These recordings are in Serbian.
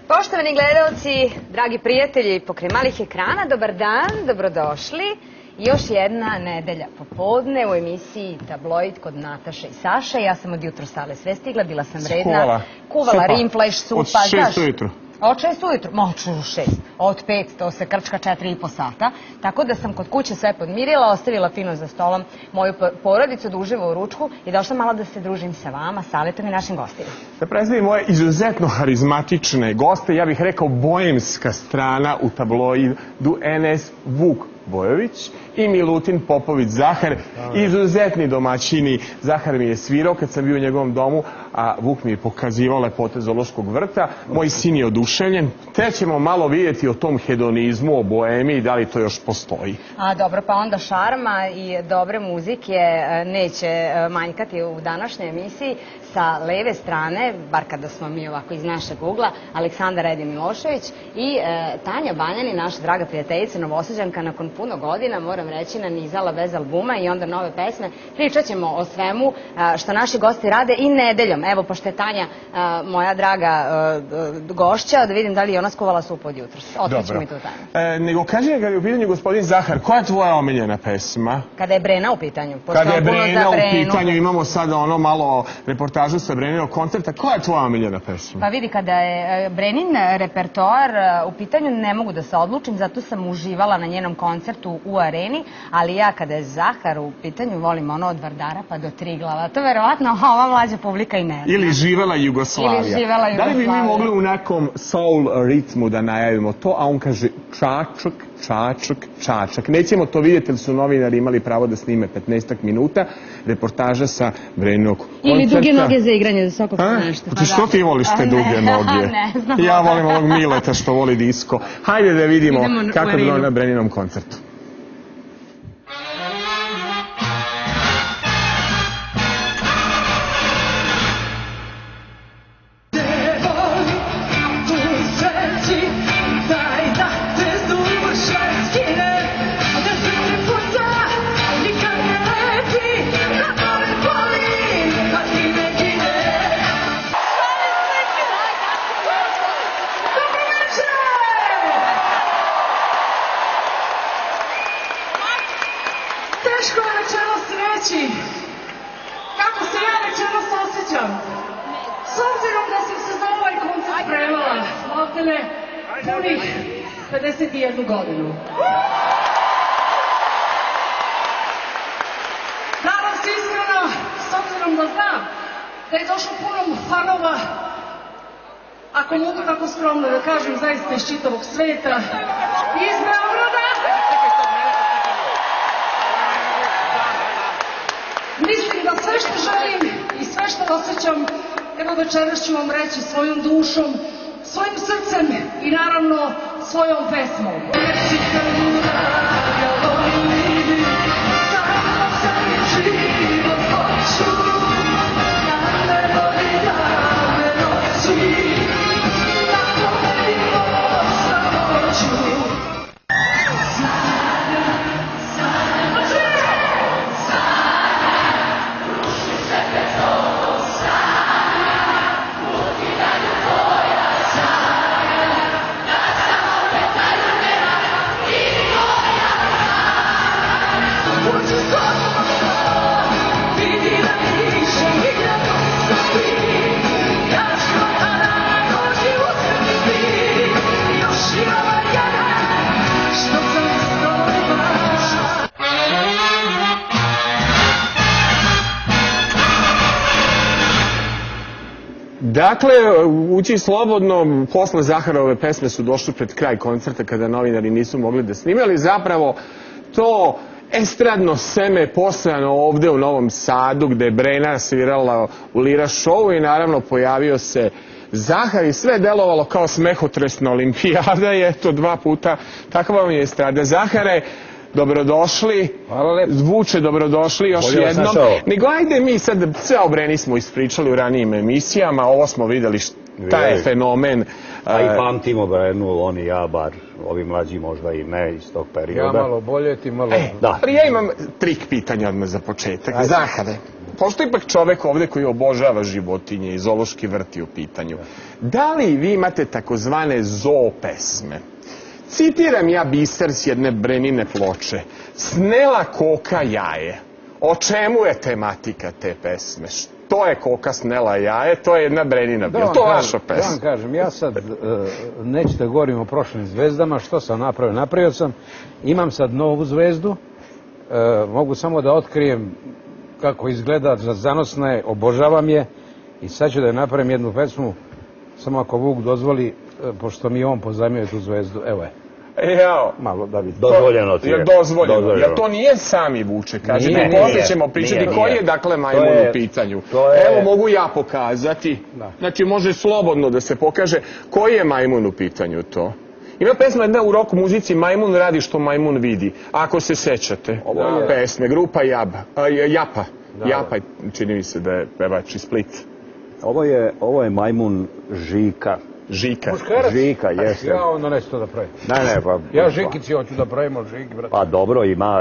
Poštovani gledalci, dragi prijatelji pokraj malih ekrana, dobar dan, dobrodošli. Još jedna nedelja popodne u emisiji Tabloid kod Nataše i Saše. Ja sam od jutro sale sve stigla, bila sam vredna. Kuvala rimfleš, supa. Od 6 ujutru. Od 6 ujutru, moću 6. Od 5, to se krčka 4,5 sata. Tako da sam kod kuće sve podmirila, ostavila fino za stolom moju porodicu da uživa u ručku i došla malo da se družim sa vama, Saletom i našim gostima. Da predstavim moje izuzetno harizmatične goste, ja bih rekao bojemska strana u Tabloidu NS Vuk Bojović i Milutin Popović Zahar, izuzetni domaćini. Zahar mi je svirao kad sam bio u njegovom domu, a Vuk mi je pokazivao lepote zoološkog vrta. Moj sin je oduševljen. Te ćemo malo vidjeti o tom hedonizmu, o bohemiji, da li to još postoji. A dobro, pa onda šarma i dobre muzike neće manjkati u današnjoj emisiji. Sa leve strane, bar kada smo mi ovako iz našeg ugla, Aleksandar Edi Milošević i Tanja Banjani, naša draga prijateljica, Novosađanka, nakon puno godina, moram reći, nanizala bez albuma i onda nove pesme. Pričat ćemo o svemu što naši gosti rade i nedeljom. Evo, pošto je Tanja moja draga gošća, da vidim da li je ona skuvala supu od jutra. Otkrićemo i tu Tanju. Nego kaži mi, kada je u pitanju gospodin Zahar, koja je tvoja omiljena pesma? Kada je Brena u pitanju. Kada je Brena u pitanju, imamo sada ono malo reportažu sa Breninog koncerta. Koja je tvoja omiljena pesma? Pa vidi, kada je Brenin repertoar u pitanju, ne mogu da se odlučim, zato sam uživala na njenom koncertu u areni, ali ja kada je Zahar u pitanju, volim ono od Vardara pa do Triglava. To verovatno ova mlađa publika i ne zna. Ili Živela Jugoslavija. Ili Živela Jugoslavija. Da li bi mi mogli u nekom soul ritmu da najavimo to, a on kaže čačak, čačak, čačak. Nećemo to vidjeti, jer su novinari imali pravo da snime 15 minuta reportaža sa Breninog koncerta. Ili duge noge za igranje, za svakog nešto. Pa što ti voliš te duge noge? Ne znam. Ja volim ovog Mileta što voli disko. Hajde da vidimo kako je bilo na Breninom koncertu. Teško je večeras reći kako se ja večeras osjećam. S obzirom da sam se za ovaj koncert spremala maltene punih 51 godinu. Nadam se iskreno, s obzirom da znam da je došlo puno fanova, ako mogu tako skromno da kažem, zaista iz čitavog sveta, iz Beograda. Mislim da sve što želim i sve što osjećam, evo večeras ću vam reći svojom dušom, svojim srcem i naravno svojom pesmom. Dakle, ući slobodno, posle Zaharove pesme su došli pred kraj koncerta kada novinari nisu mogli da snime, ali zapravo to estradno seme posejano ovde u Novom Sadu, gde je Brena svirala u Lira showu i naravno pojavio se Zahar i sve delovalo kao smehotresna olimpijada i eto 2 puta takva vam je estrada. Zahare, dobrodošli. Vuče, dobrodošli još jednom. Nego ajde mi sad, sve o Breni smo ispričali u ranijim emisijama, ovo smo videli taj je fenomen. A i pamtimo Brenu, on i ja, bar ovi mlađi možda i ne iz tog perioda. Ja malo bolje, ti malo... Ja imam trik pitanja odmah za početak. Zahare, pošto ipak čovek ovde koji obožava životinje i zoološki vrt je u pitanju, da li vi imate takozvane zoo pesme? Citiram ja biser s jedne Brenine ploče. Snela koka jaje. O čemu je tematika te pesme? Što je koka snela jaje? To je jedna Brenina. Je to vaša pesma? Da vam kažem, ja sad neću da govorim o prošlim zvezdama. Što sam napravio? Napravio sam, imam sad novu zvezdu. Mogu samo da otkrijem kako izgleda, zanosna je, obožavam je. I sad ću da je napravim jednu pesmu, samo ako Vuk dozvoli, pošto mi on pozajmio tu zvezdu. Evo je. Evo. Malo da vidim. Dozvoljeno ti je. Dozvoljeno. Jer to nije sami Vuče, kažete. Poslije ćemo pričati koji je dakle majmun u pitanju. Evo mogu ja pokazati. Znači može slobodno da se pokaže koji je majmun u pitanju to. Ima pesma jedna u rock muzici Majmun radi što majmun vidi. Ako se sećate pesme, grupa Japa. Japa, čini mi se da je pevač iz Splita. Ovo je majmun Žika. Žika. Žika, jeste. Ja onda neću to da pravim. Ne, pa... Ja Žikici hoću da pravim od Žiki, brate. Pa dobro,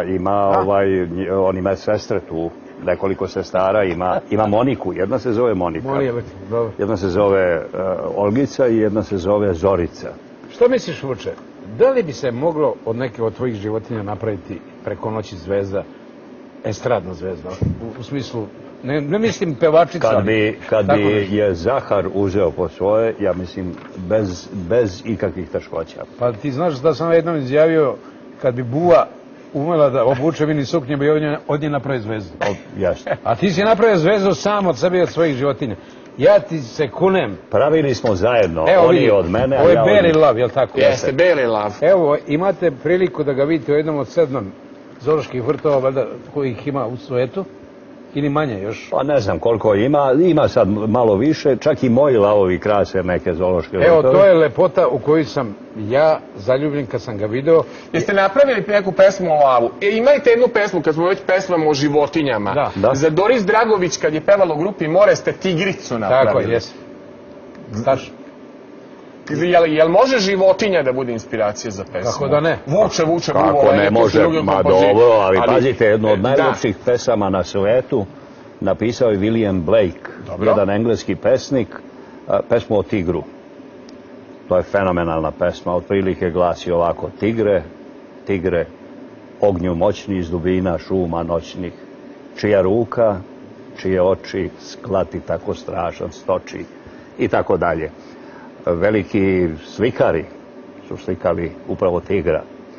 on ima sestre tu, nekoliko sestara, ima Moniku, jedna se zove Monika. Jedna se zove Olgica i jedna se zove Zorica. Što misliš, Vuče, da li bi se moglo od neke od tvojih životinja napraviti preko noći zvezda, estradna zvezda, u smislu, ne mislim pevačica. Kad bi je Zahar uzeo po svoje, ja mislim, bez ikakvih teškoća. Pa ti znaš da sam jednom izjavio, kad bi Buva umela da obuče mini suknje, bi od nje napravi zvezdu. Jeste. A ti si napravio zvezdu sam od sebe i od svojih životinja. Ja ti se kunem. Pravili smo zajedno, oni od mene, a ja od njih. Ovo je Beli Lav, jel tako? Jeste, Beli Lav. Evo, imate priliku da ga vidite u jednom od 7 zooloških vrtova, valjda, kojih ima u svetu, ili manje još? Pa ne znam koliko ima sad malo više, čak i moji lavovi krase neke zoološke vrtove. Evo, to je lepota u koju sam ja zaljubljen kad sam ga video. Jeste napravili neku pesmu o lavu? Imajte jednu pesmu, kad smo već pesmamo o životinjama. Za Doris Dragović, kad je pevala u grupi More, ste Tigricu napravili. Tako, jes. Tačno. Jel može životinja da bude inspiracija za pesmu? Kako da ne? Vuče. Kako ne može, ma dobro, ali pazite, jednu od najlepših pesama na svetu napisao je William Blake, jedan engleski pesnik, pesmu o tigru. To je fenomenalna pesma, otprilike glasi ovako: tigre, ognju moćni iz dubina šuma noćnih, čija ruka, čije oči sklati tako strašan stoči, i tako dalje. Veliki slikari su slikali upravo tigra.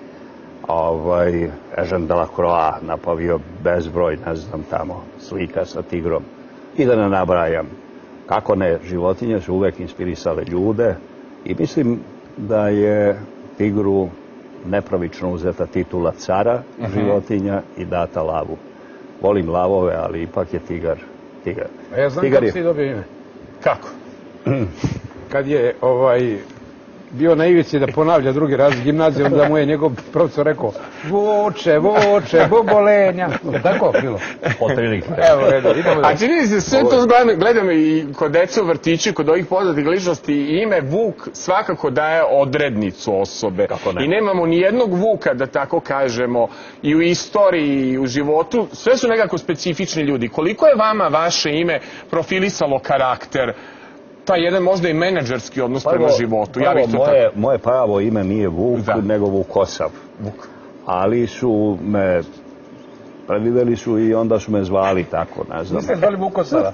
Eugene Delacroix napravio bezbroj, ne znam, tamo slika sa tigrom. I da ne nabrajam. Kako ne, životinje su uvek inspirisale ljude i mislim da je tigru nepravično uzeta titula cara životinja i data lavu. Volim lavove, ali ipak je tigar. A ja znam kako si dobio ime. Kako? Kad je bio na ivici da ponavlja drugi raz gimnazije, onda mu je njegov profesor rekao: Vuče, bobolenja. Tako bilo? Otprilike. Evo, redo, idemo da... A čini se, sve to gledamo i kod deca u vrtiću, kod ovih poznatih ličnosti, ime Vuk svakako daje odrednicu osobe. I nemamo ni jednog Vuka, da tako kažemo, i u istoriji, i u životu. Sve su nekako specifični ljudi. Koliko je vama vaše ime profilisalo karakter, taj jedan možda i menadžerski odnos prema životu? Moje pravo ime nije Vuk, nego Vukosav. Ali su me, predvideli su i onda su me zvali tako, ne znam. Niste zvali Vukosava?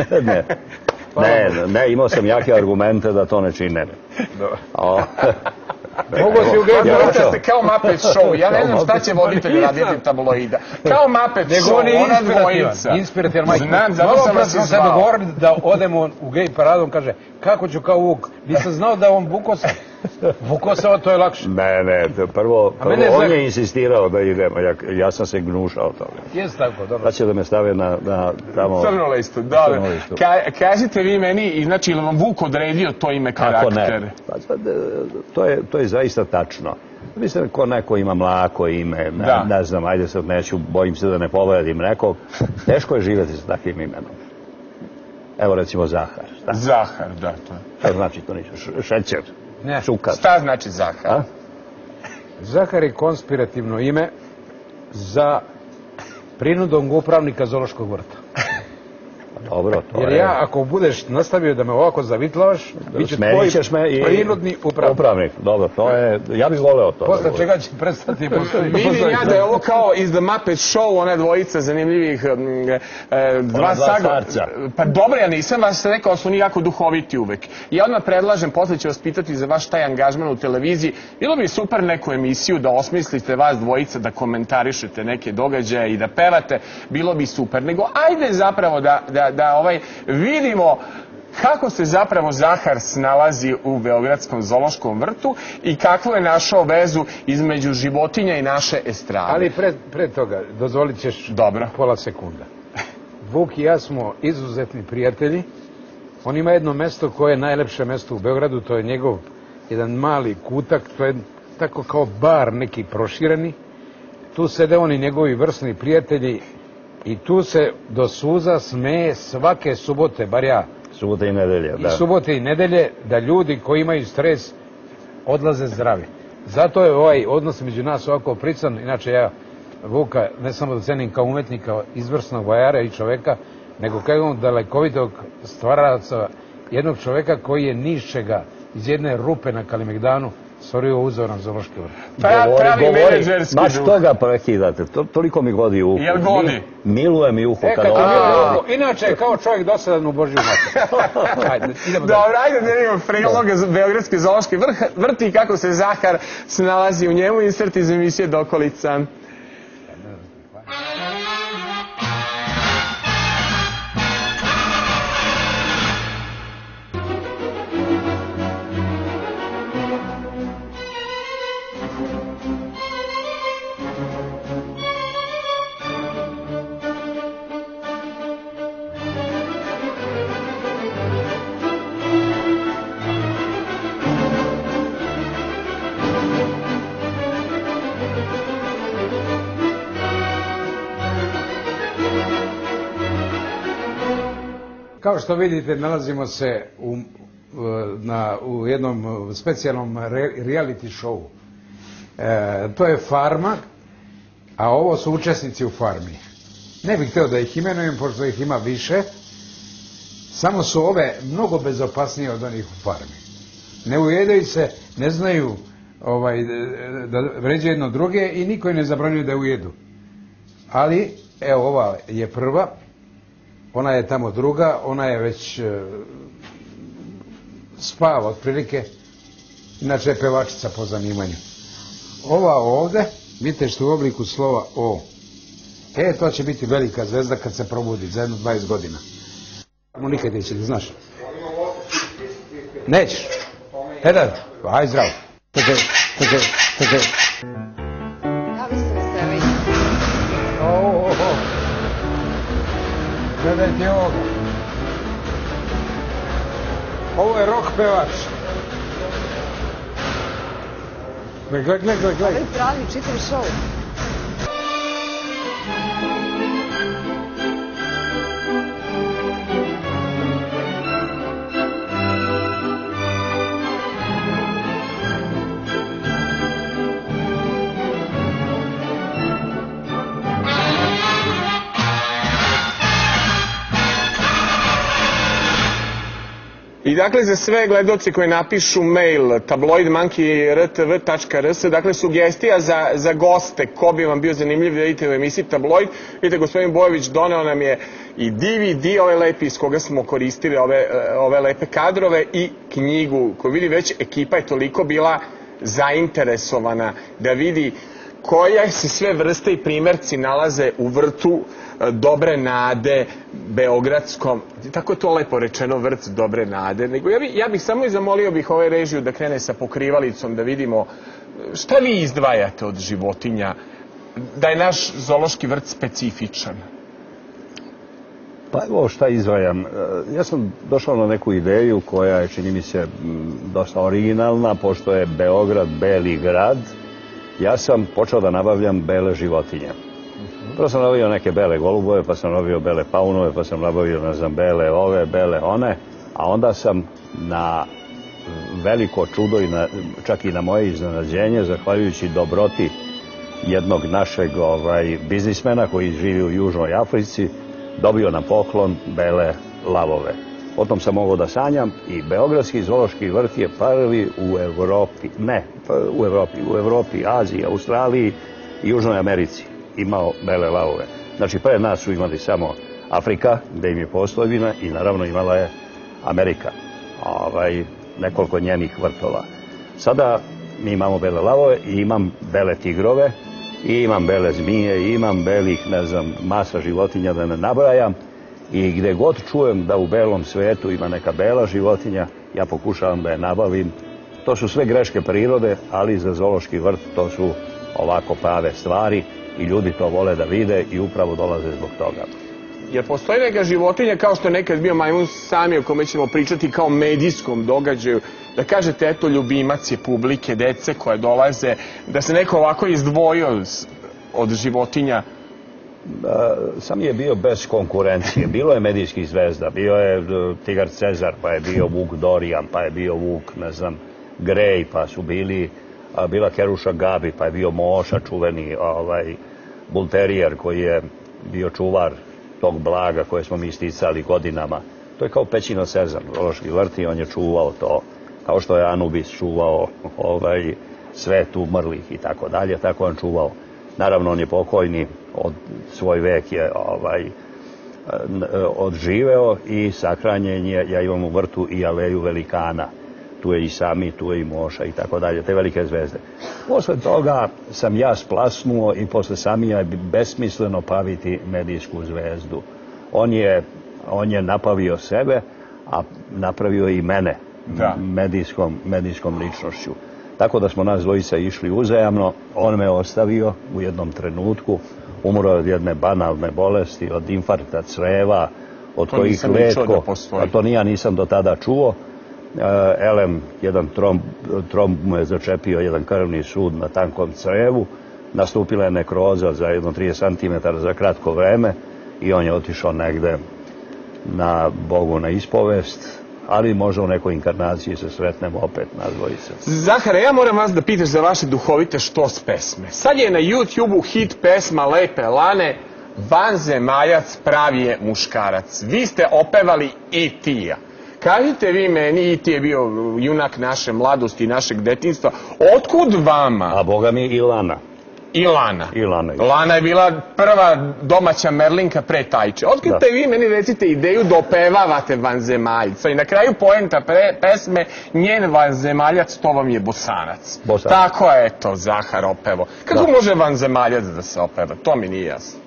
Ne, imao sam jake argumente da to ne čine. Mogu si u Gej Paradu ste kao Muppet Show. Ja ne znam šta će voditelj raditi tabloida. Kao Muppet Show, ona dvojica. Inspirativan, Majko. Znam, zato sam vas se dogovorili da odemo u Gej Paradu, on kaže: kako ću kao Vuk? Nisam znao da on Vukosav. Vukosav, to je lakše. Ne, prvo on je insistirao da idemo, ja sam se gnušao toga. Jes tako, dobro. Sad će da me stave na tamo... Crnu listu, dobro. Kažite vi meni, znači, ili vam Vuk odredio to ime karakter? Kako ne? To je zaista tačno. Mislim, ko neko ima mlako ime, ne znam, ajde sad neću, bojim se da ne povredim nekog. Teško je živjeti sa takvim imenom. Evo recimo Zahar. Zahar, da, to je. Šta znači to ništa? Šećer. Sukar. Šta znači Zahar? Zahar je konspirativno ime za prinudnog upravnika zoološkog vrta. Dobro, to je... Jer ja, ako budeš nastavio da me ovako zavitlavaš, bit ću tvoj prinudni upravnik. Dobro, to je... Ja bih voleo to. Posle čega će prestati... Vidim ja da je ovo kao iz The Muppet Show, ona dvojica zanimljivih dva starca. Pa dobro, ja nisam vas rekao, ali su oni jako duhoviti uvek. Ja odmah predlažem, posle ću vas pitati za vaš taj angažman u televiziji. Bilo bi super neku emisiju da osmislite vas dvojica, da komentarišete neke događaje i da pevate. Bilo bi super. Nego ajde zapravo da vidimo kako se zapravo Zahar snalazi u Beogradskom zoološkom vrtu i kakvu je našao vezu između životinja i naše estrade. Ali pre toga, dozvolit ćeš pola sekunda. Vuk i ja smo izuzetni prijatelji. On ima jedno mesto koje je najlepše mesto u Beogradu, to je njegov jedan mali kutak, to je tako kao bar neki prošireni. Tu sede oni njegovi vrsni prijatelji i tu se do suza smeje svake subote, bar ja. Subote i nedelje, da. I subote i nedelje, da ljudi koji imaju stres odlaze zdravi. Zato je ovaj odnos među nas ovako prican. Inače ja Vuka ne samo da cenim kao umetnika, izvrsnog vajara i čoveka, nego kao jednog dalekovitog stvaraca, jednog čoveka koji je ničega iz jedne rupe na Kalemegdanu stvorio uzoran zoološki vrt. Pa ja pravi menadžerski duh. Ma što ga prekidate, toliko mi godi uho. Jel godi? Miluje mi uho. Inače, kao čovjek dosadan u Božju mater. Dobro, ajde da vidimo priloga Beogradski zoološki vrt i kako se Zahar snalazi u njemu. Insert iz emisije Dokolica. Kao što vidite, nalazimo se u jednom specijalnom reality showu. To je Farma, a ovo su učesnici u Farmi. Ne bih htio da ih imenujem, pošto ih ima više. Samo su ove mnogo bezopasnije od onih u Farmi. Ne ujedaju se, ne znaju da vređaju jedno druge i niko ne zabranjuje da ujedu. Ali, evo, ova je prva. Ona je tamo druga, ona je već spava otprilike, inače je pevačica po zanimanju. Ova ovde, vidite što u obliku slova O. To će biti velika zvezda kad se probudi za jedno 20 godina. Nikad neće, znaš? Nećeš? Da, aj zdravo. Ja vi se veseli. Gledajte ovoga. Ovo je rock pevač. Gledaj. Ovo je pravi čitav show. I dakle, za sve gledoci koji napišu mail tabloidmonkey.rtv.rs, dakle, sugestija za goste, ko bi vam bio zanimljiv da vidite u emisiji Tabloid. Vidite, gospodin Bojović doneo nam je i DVD, ove lepi iz koga smo koristili ove lepe kadrove i knjigu koju vidi već ekipa je toliko bila zainteresovana da vidi koje se sve vrste i primjerci nalaze u vrtu Dobre Nade, Beogradskom, tako je to lepo rečeno, vrt Dobre Nade, nego ja bih samo i zamolio bih ovaj režiju da krene sa pokrivalicom da vidimo šta vi izdvajate od životinja, da je naš zoološki vrt specifičan. Pa evo šta izdvajam. Ja sam došao na neku ideju koja je, čini mi se, dosta originalna, pošto je Beograd beli grad. Ja sam počeo da nabavljam bele životinje. Prvo sam nabavio neke bele golubove, pa sam nabavio bele paunove, pa sam nabavio, ne znam, bele ove, bele one, a onda sam na veliko čudo, čak i na moje iznenađenje, zahvaljujući dobroti jednog našeg biznismena koji živi u Južnoj Africi, dobio na poklon bele lavove. O tom sam mogao da sanjam i Beogradski zoološki vrt je prvi u Evropi, u Evropi, Aziji, Australiji i Južnoj Americi imao bele lavove. Znači, pred nas su imali samo Afrika, gde im je postojbina, i naravno imala je Amerika, nekoliko njenih vrtova. Sada mi imamo bele lavove i imam bele tigrove, i imam bele zmije, i imam belih, ne znam, masa životinja da ne nabrajam, i gde god čujem da u belom svetu ima neka bela životinja, ja pokušavam da je nabavim. To su sve greške prirode, ali za zoološki vrt to su ovako prave stvari i ljudi to vole da vide i upravo dolaze zbog toga. Jer postoji neka životinja, kao što je nekad bio majmun Sami, o kome ćemo pričati kao medijskom događaju, da kažete, eto, ljubimac je publike, dece koje dolaze, da se neko ovako izdvojio od životinja? Sami je bio bez konkurencije. Bilo je medijskih zvezda, bio je Tigar Cezar, pa je bio Vuk Dorijan, pa je bio Vuk, ne znam, Grej, pa su bila Keruša Gabi, pa je bio Moša, čuveni bulterijer koji je bio čuvar tog blaga koje smo mi isticali godinama. To je kao Pećino Sezam, zoološki vrt, i on je čuvao to, kao što je Anubis čuvao svet umrlih i tako dalje, tako on čuvao. Naravno, on je pokojni, svoj vek je odživeo i sahranjen je. Ja imam u vrtu i aleju velikana. Tu je i Sami, tu je i Moša i tako dalje, te velike zvezde. Posle toga sam ja splasnuo i posle Samija je besmisleno paviti medijsku zvezdu. On je napavio sebe, a napravio i mene medijskom ličnošću. Tako da smo nas dvojica išli uzajamno, on me ostavio u jednom trenutku, umro od jedne banalne bolesti, od infarkta creva, od kojih retko, a to ja nisam do tada čuo. Elem, jedan tromb mu je začepio jedan krvni sud na tankom crevu, nastupila je nekroza za jedno 30 cm za kratko vreme i on je otišao negde na Bogu na ispovest, ali možda u nekoj inkarnaciji se sretnemo opet nas dvojica. Zahare, ja moram vas da pitaš za vaše duhovite štos pesme. Sad je na YouTube-u hit pesma Lepe Lane, Vanzemaljac pravi je muškarac. Vi ste opevali E.T.-a. Kažite vi meni, E.T. je bio junak naše mladosti i našeg detinjstva. Otkud vama? A boga mi i Lana. I Lana. I Lana. Lana je bila prva domaća Merlinka pre Tajče. Otkrite vi meni, recite, ideju da opevavate Vanzemaljca i na kraju poenta pesme njen vanzemaljac, to vam je Bosanac. Tako je to Zahar opevo. Kako može Vanzemaljac da se opeva? To mi nije jasno.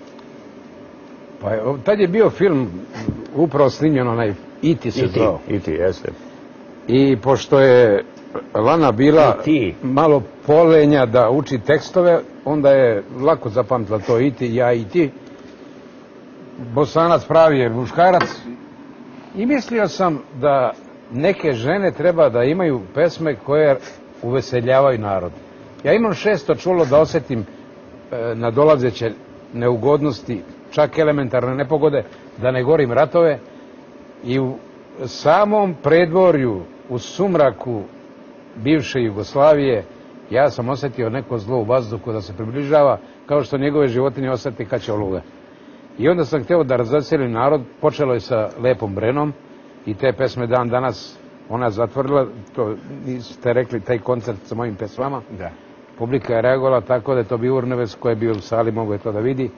Pa tad je bio film upravo snimljen onaj E.T. se zvao. E.T. jeste. I pošto je Lana bila malo polenja da uči tekstove, onda je lako zapamtila to E.T., ja E.T. Bosanac pravi je muškarac. I mislio sam da neke žene treba da imaju pesme koje uveseljavaju narod. Ja imam 600 čulo da osetim nadolazeće neugodnosti, čak elementarne nepogode, da ne govorim ratove. I u samom predvorju, u sumraku bivše Jugoslavije, ja sam osetio neko zlo u vazduhu da se približava, kao što njegove životinje osjeti kad će oluga. I onda sam htio da razveselim narod, počelo je sa Lepom Brenom i te pesme dan danas ona zatvorila, to ste rekli, taj koncert sa mojim pesmama. Publika je reagovala tako da je to bio Urneves koji je bio u sali, mogo je to da vidi.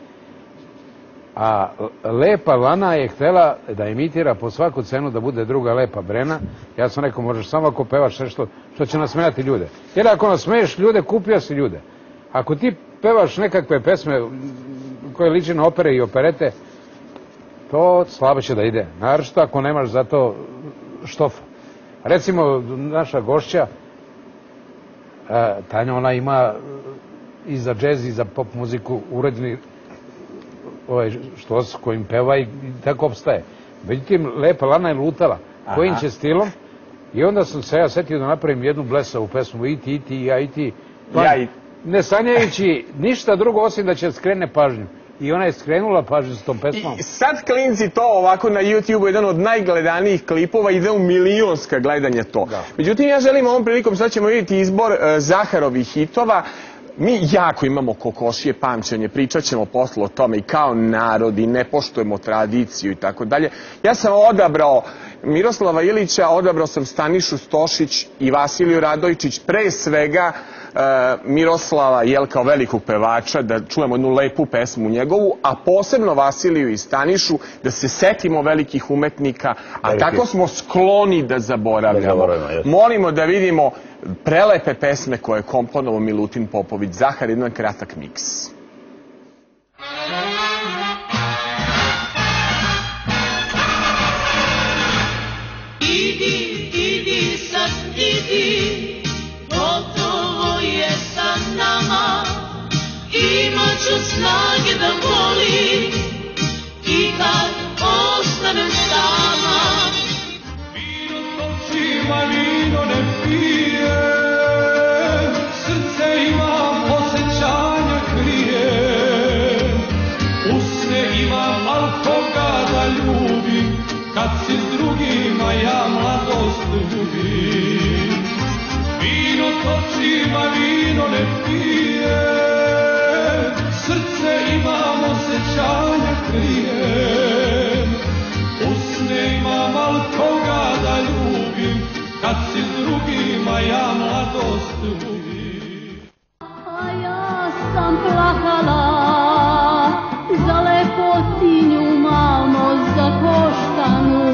A Lepa Lana je htjela da imitira po svaku cenu da bude druga Lepa Brena. Ja sam rekao, možeš samo ako pevaš nešto što će nasmejati ljude. Jer ako nasmeješ ljude, kupio si ljude. Ako ti pevaš nekakve pesme koje liči na opere i operete, to slabo će da ide. Naročito ako nemaš za to štofa. Recimo, naša gošća, Tanja, ona ima i za džez i za pop muziku uređeni štos kojim peva i tako opstaje. Međutim, Lepa Lana je lutala kojim će stilom i onda sam se ja setio da napravim jednu blesavu pesmu E.T. i ja E.T. Ne sanjajući ništa drugo osim da će skrene pažnju. I ona je skrenula pažnju s tom pesmom. I sad klinci to ovako na YouTube-u, jedan od najgledanijih klipova, ide u milionska gledanja to. Međutim, ja želim ovom prilikom, sad ćemo vidjeti izbor Zaharovih hitova. Mi jako imamo kokošije pamćenje, pričat ćemo posle o tome i kao narod i ne poštujemo tradiciju i tako dalje. Ja sam odabrao Miroslava Ilića, odabrao sam Stanišu Stošić i Vasiliju Radojčić, pre svega Miroslava kao velikog pevača, da čujemo jednu lepu pesmu njegovu, a posebno Vasiliju i Stanišu, da se setimo velikih umetnika, a tako smo skloni da zaboravljamo. Molimo da vidimo prelepe pesme koje je komponovao Milutin Popović. Zahar, jedan kratak miks. Idi sad, idi, gotovo je sa nama, imat ću snage da volim i kad ostanem sama. Vino točima, vino ne pije, srce imam, osjećanja krije, usne imam, al koga da ljubim, kad si s drugima ja mladost ljubim. Vino točima, vino ne pije, srce imam, osjećanja krije, usne imam, al koga da ljubim, kad si s drugima ja mladost ljubim. A ja sam plakala za lepotinju, mamo, za Koštanu,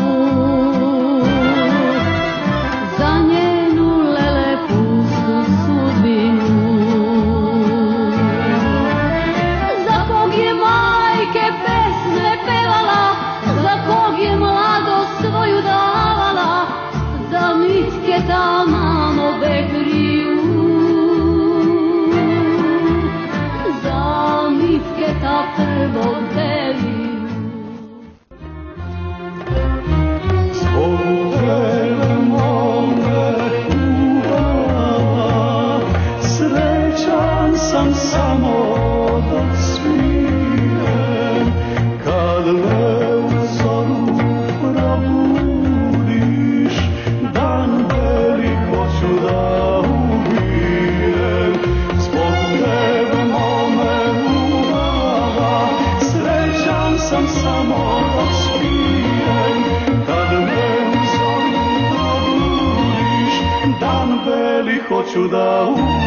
za njenu lelepustu sudbinu, za kog je majke pesme pevala, za kog je mladost svoju davala, za mitke ta, mamo, bekriju, za mitke ta prvog beliju. Srećan sam samo dok smijem, kad me u zoru probudiš, dan velik hoću da ubijem, zbog tebe mome ljubav. Srećan sam samo dok smijem, kad me u zoru probudiš, dan velik hoću da ubijem.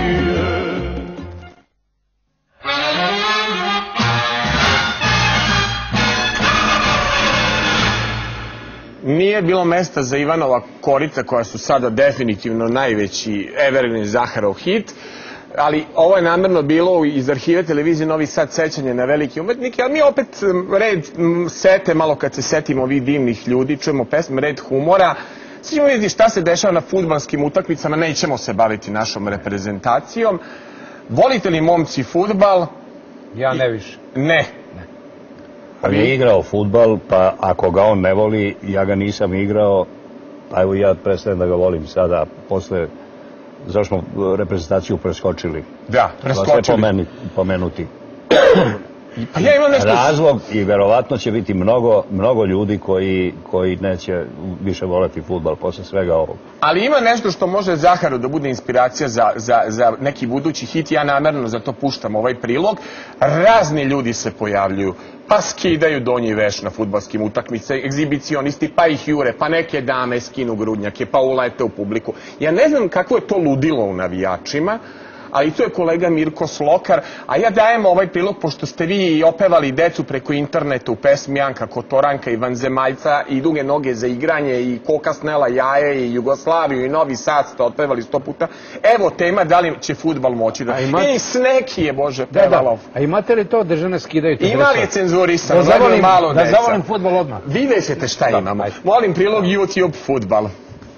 Nije bilo mesta za Ivanova Korita, koja su sada definitivno najveći evergreen Zaharov hit, ali ovo je namerno bilo iz arhive televizije Novi Sad, sećanje na velike umetnike, ali mi opet red sete, malo kad se setimo ovih divnih ljudi, čujemo pesme Red humora. Sad ćemo vidjeti šta se dešava na fudbalskim utakmicama, nećemo se baviti našom reprezentacijom. Volite li momci fudbal? Ja ne više. Ne. On je igrao fudbal, pa ako ga on ne voli, ja ga nisam igrao, pa evo ja prestajem da ga volim sada, posle, zašto smo reprezentaciju preskočili. Da, preskočili. To sve pomenuti. Pa ja imam nešto... Razlog i verovatno će biti mnogo ljudi koji neće više voleti fudbal posle svega ovog. Ali ima nešto što može Zaharu da bude inspiracija za neki budući hit. Ja namerno za to puštam ovaj prilog. Razni ljudi se pojavljuju, pa skidaju donji veš na fudbalskim utakmicama, egzibicionisti, pa ih jure, pa neke dame skinu grudnjake, pa ulete u publiku. Ja ne znam kako je to ludilo u navijačima, ali to je kolega Mirko Slokar, a ja dajem ovaj prilog, pošto ste vi opevali decu preko interneta u pesmi Janka Kotoranka i Vanzemaljca i Duge noge za igranje i Koka snela jaje i Jugoslaviju i Novi Sad ste otpevali 100 puta. Evo tema, da li će fudbal moći da... I Sneki je, Bože, pevalo. A imate li to da žene skidaju? Ima li je cenzurisano? Da zavolim fudbal odmah. Vidjet ćete šta imamo. Molim prilog YouTube fudbal.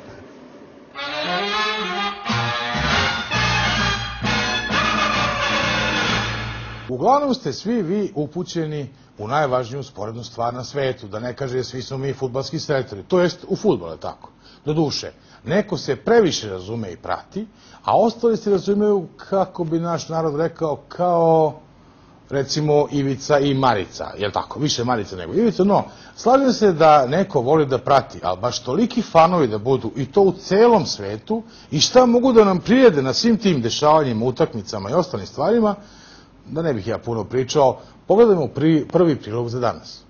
Uglavnom ste svi vi upućeni u najvažniju sporednu stvar na svetu, da ne kaže svi smo mi fudbalski selektori, to jest u fudbalu, tako. Doduše, neko se previše razume i prati, a ostali se razumeju, kako bi naš narod rekao, kao recimo Ivica i Marica, jel tako, više Marica nego Ivica, no, slažem se da neko voli da prati, ali baš toliki fanovi da budu i to u celom svetu i šta mogu da nam prijede na svim tim dešavanjima, utakmicama i ostalim stvarima, da ne bih ja puno pričao, pogledajmo prvi prilog za danas.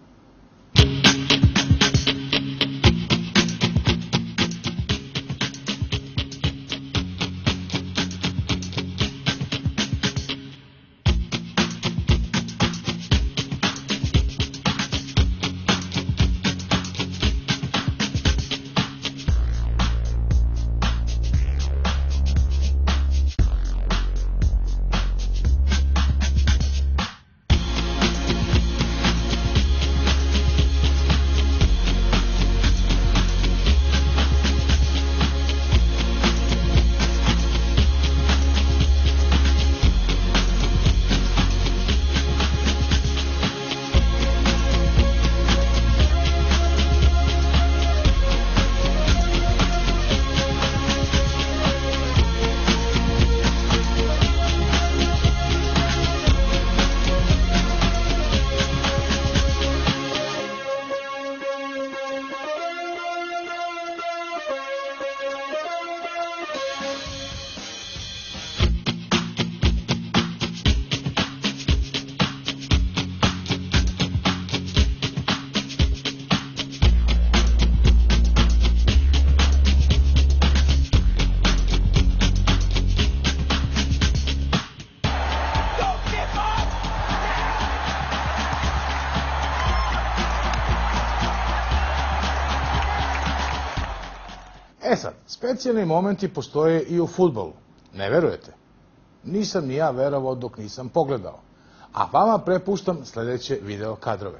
E sad, specijalni momenti postoje i u fudbalu. Ne verujete? Nisam ni ja verovao dok nisam pogledao. A vama prepuštam sledeće video kadrove.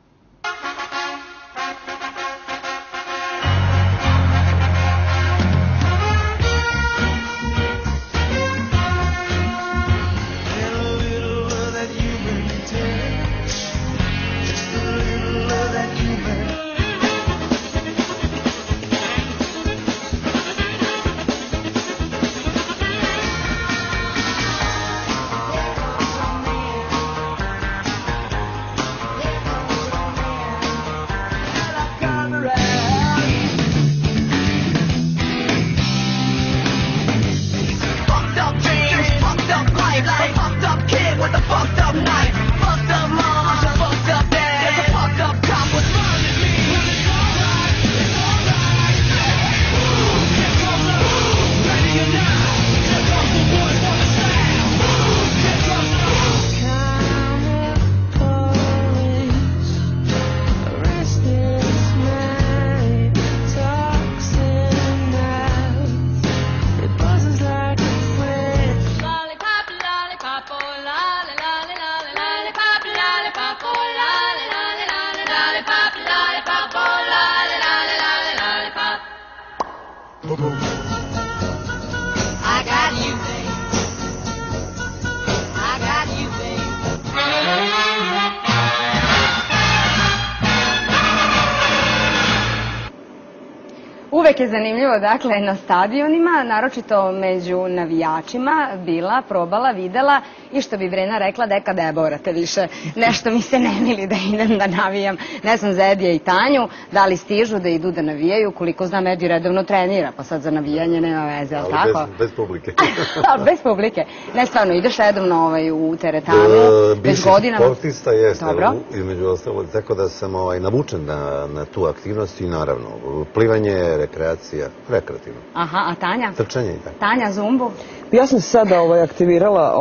Uvek je zanimljivo, dakle, na stadionima, naročito među navijačima, bila, probala, videla i što bi Vrena rekla, deka deborate više, nešto mi se ne mili da idem da navijam. Ne znam za Edija i Tanju, da li stižu da idu da navijaju, koliko znam Edi redovno trenira, pa sad za navijanje nema veze, ali tako? Ali bez publike. Ali bez publike. Ne, stvarno, ideš redovno u teretanu, bez godina. Bivši sportista jeste, između ostalo, tako da sam navučen na tu aktivnost i naravno, plivanje, rekreacija, rekreativno. Aha, a Tanja? Trčanje i tako. Tanja, zumbu? Ja sam se sada aktivirala,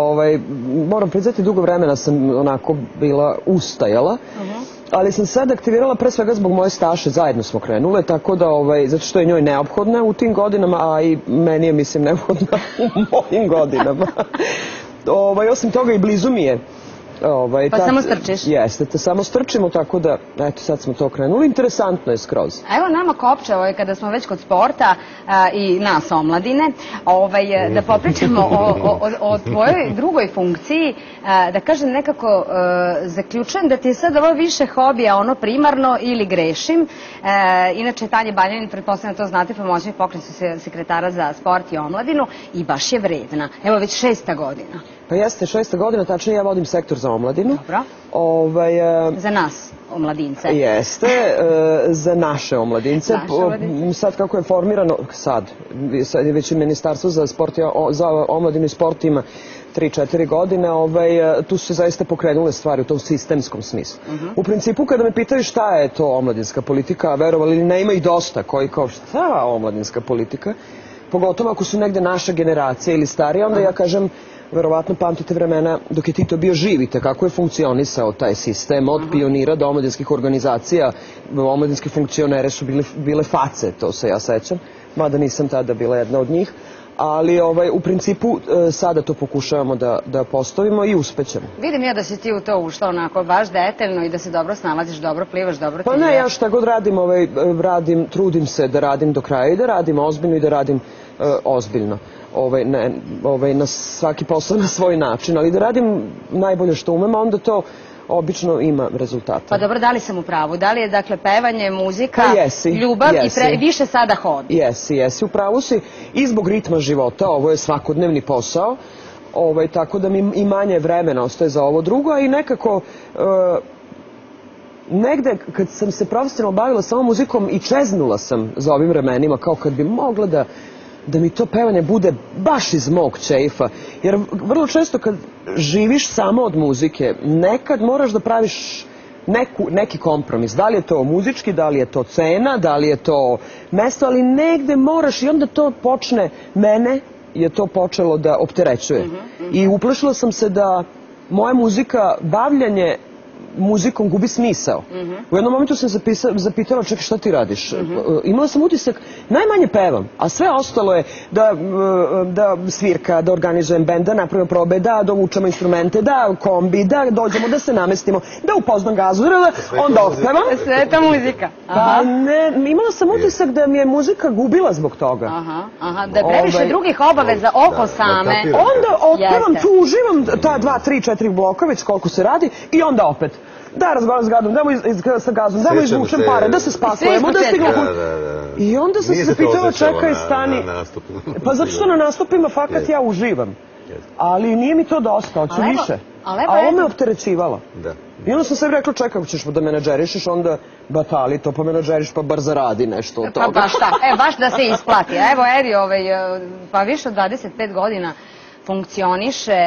moram priznati, dugo vremena sam onako bila ustajala, ali sam sad aktivirala pre svega zbog moje staše, zajedno smo krenule, tako da, zato što je njoj neophodna u tim godinama, a i meni je, mislim, neophodna u mojim godinama. Osim toga i blizu mi je. Pa samo strčiš? Jeste, samo strčimo, tako da, eto, sad smo to krenuli. Interesantno je skroz. Evo nama Kopče, kada smo već kod sporta i nas omladine, da popričamo o tvojoj drugoj funkciji, da kažem nekako, zaključujem da ti je sad ovo više hobi, a ono primarno, ili grešim. Inače, Tanja Baljanin, pretpostavljam to znate, pomoćnik pokrajinskog sekretara za sport i omladinu, i baš je vredna. Evo, već 6. godina. Pa jeste, 6. godina, tačnije ja vodim sektor za omladinu. Dobro. Za nas, omladince. Jeste, za naše omladince. Sad kako je formirano, sad je već i Ministarstvo za omladinu i sport ima 3-4 godine, tu su se zaista pokrenule stvari u tom sistemskom smislu. U principu, kada me pitaju šta je to omladinska politika, verovali ili ne, ima ih dosta koji kao šta je omladinska politika, pogotovo ako su negde naša generacija ili starija, onda ja kažem, verovatno pamtite vremena dok je Tito bio živ i kako je funkcionisao taj sistem od pionira do omladinskih organizacija. Omladinske funkcionere su bile face, to se ja sećam, mada nisam tada bila jedna od njih. Ali u principu sada to pokušavamo da postavimo i uspećemo. Vidim ja da si ti u to ušla onako baš detaljno i da se dobro snalaziš, dobro plivaš, dobro ti je. Pa ne, ja šta god radim, trudim se da radim do kraja i da radim ozbiljno i da radim ozbiljno. Na svaki posao na svoj način, ali da radim najbolje što umem, onda to obično ima rezultata. Pa dobro, da li sam u pravu? Da li je, dakle, pevanje, muzika, ljubav i više sada hobi? Jesi, u pravu si. I zbog ritma života, ovo je svakodnevni posao, tako da mi i manje vremena ostaje za ovo drugo, a i nekako negde kad sam se profesionalno bavila samo muzikom i čeznula sam za ovim vremenima, kao kad bi mogla da mi to pevanje bude baš iz mog ćeifa. Jer vrlo često kad živiš samo od muzike, nekad moraš da praviš neki kompromis. Da li je to muzički, da li je to cena, da li je to mesto, ali negde moraš i onda to mene je to počelo da opterećuje. I uplašila sam se da moja muzika, bavljanje muzikom gubi smisao. U jednom momentu sam zapitala, čekaj, šta ti radiš? Imala sam utisak, najmanje pevam, a sve ostalo je da svirka, da organizujem bend, da napravimo probe, da dovučemo instrumente, da kombi, da dođemo, da se namestimo, da upoznam gazu, onda otpevam. Sve je to muzika. Pa ne, imala sam utisak da mi je muzika gubila zbog toga. Da je previše drugih obaveza oko same. Onda otpevam, tu uživam ta 2, 3, 4 bloka, već koliko se radi, i onda opet. Da razgovaram s gadom, sa gazom, da mu izvučem pare, da se spakujemo, da stignemo kući. I onda sam se pitala, čekaj, stani. Pa zato što na nastupima fakat ja uživam. Ali nije mi to dosta, hoću više. A ovo me opterećivala. I onda sam sebi rekla, čekaj, ako ćeš da menadžerišeš, onda batali to, pa menadžeriš, pa bar zaradi nešto od toga. Pa baš tako, baš da se isplati. Evo, Edi, pa više od 25 godina funkcioniše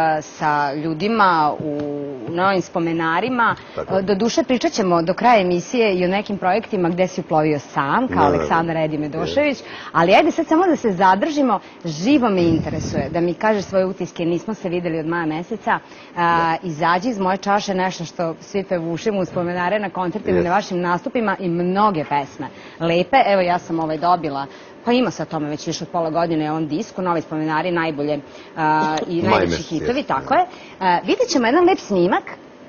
sa ljudima u novim spomenarima. Doduše, pričat ćemo do kraja emisije i o nekim projektima gde si uplovio sam, kao Aleksandar Edi Medošević, ali ajde sad samo da se zadržimo, živo me interesuje da mi kažeš svoje utiske, nismo se videli od maja meseca, izađi iz moje čaše, nešto što svi pevušimo u spomenare na koncertima i na vašim nastupima i mnoge pesme. Lepe, evo ja sam dobila, pa ima se o tome već više od pola godine, on disku, novi spomenari, najbolje i najveći hitovi, tako je. Vidjet ćemo jedan lep snimak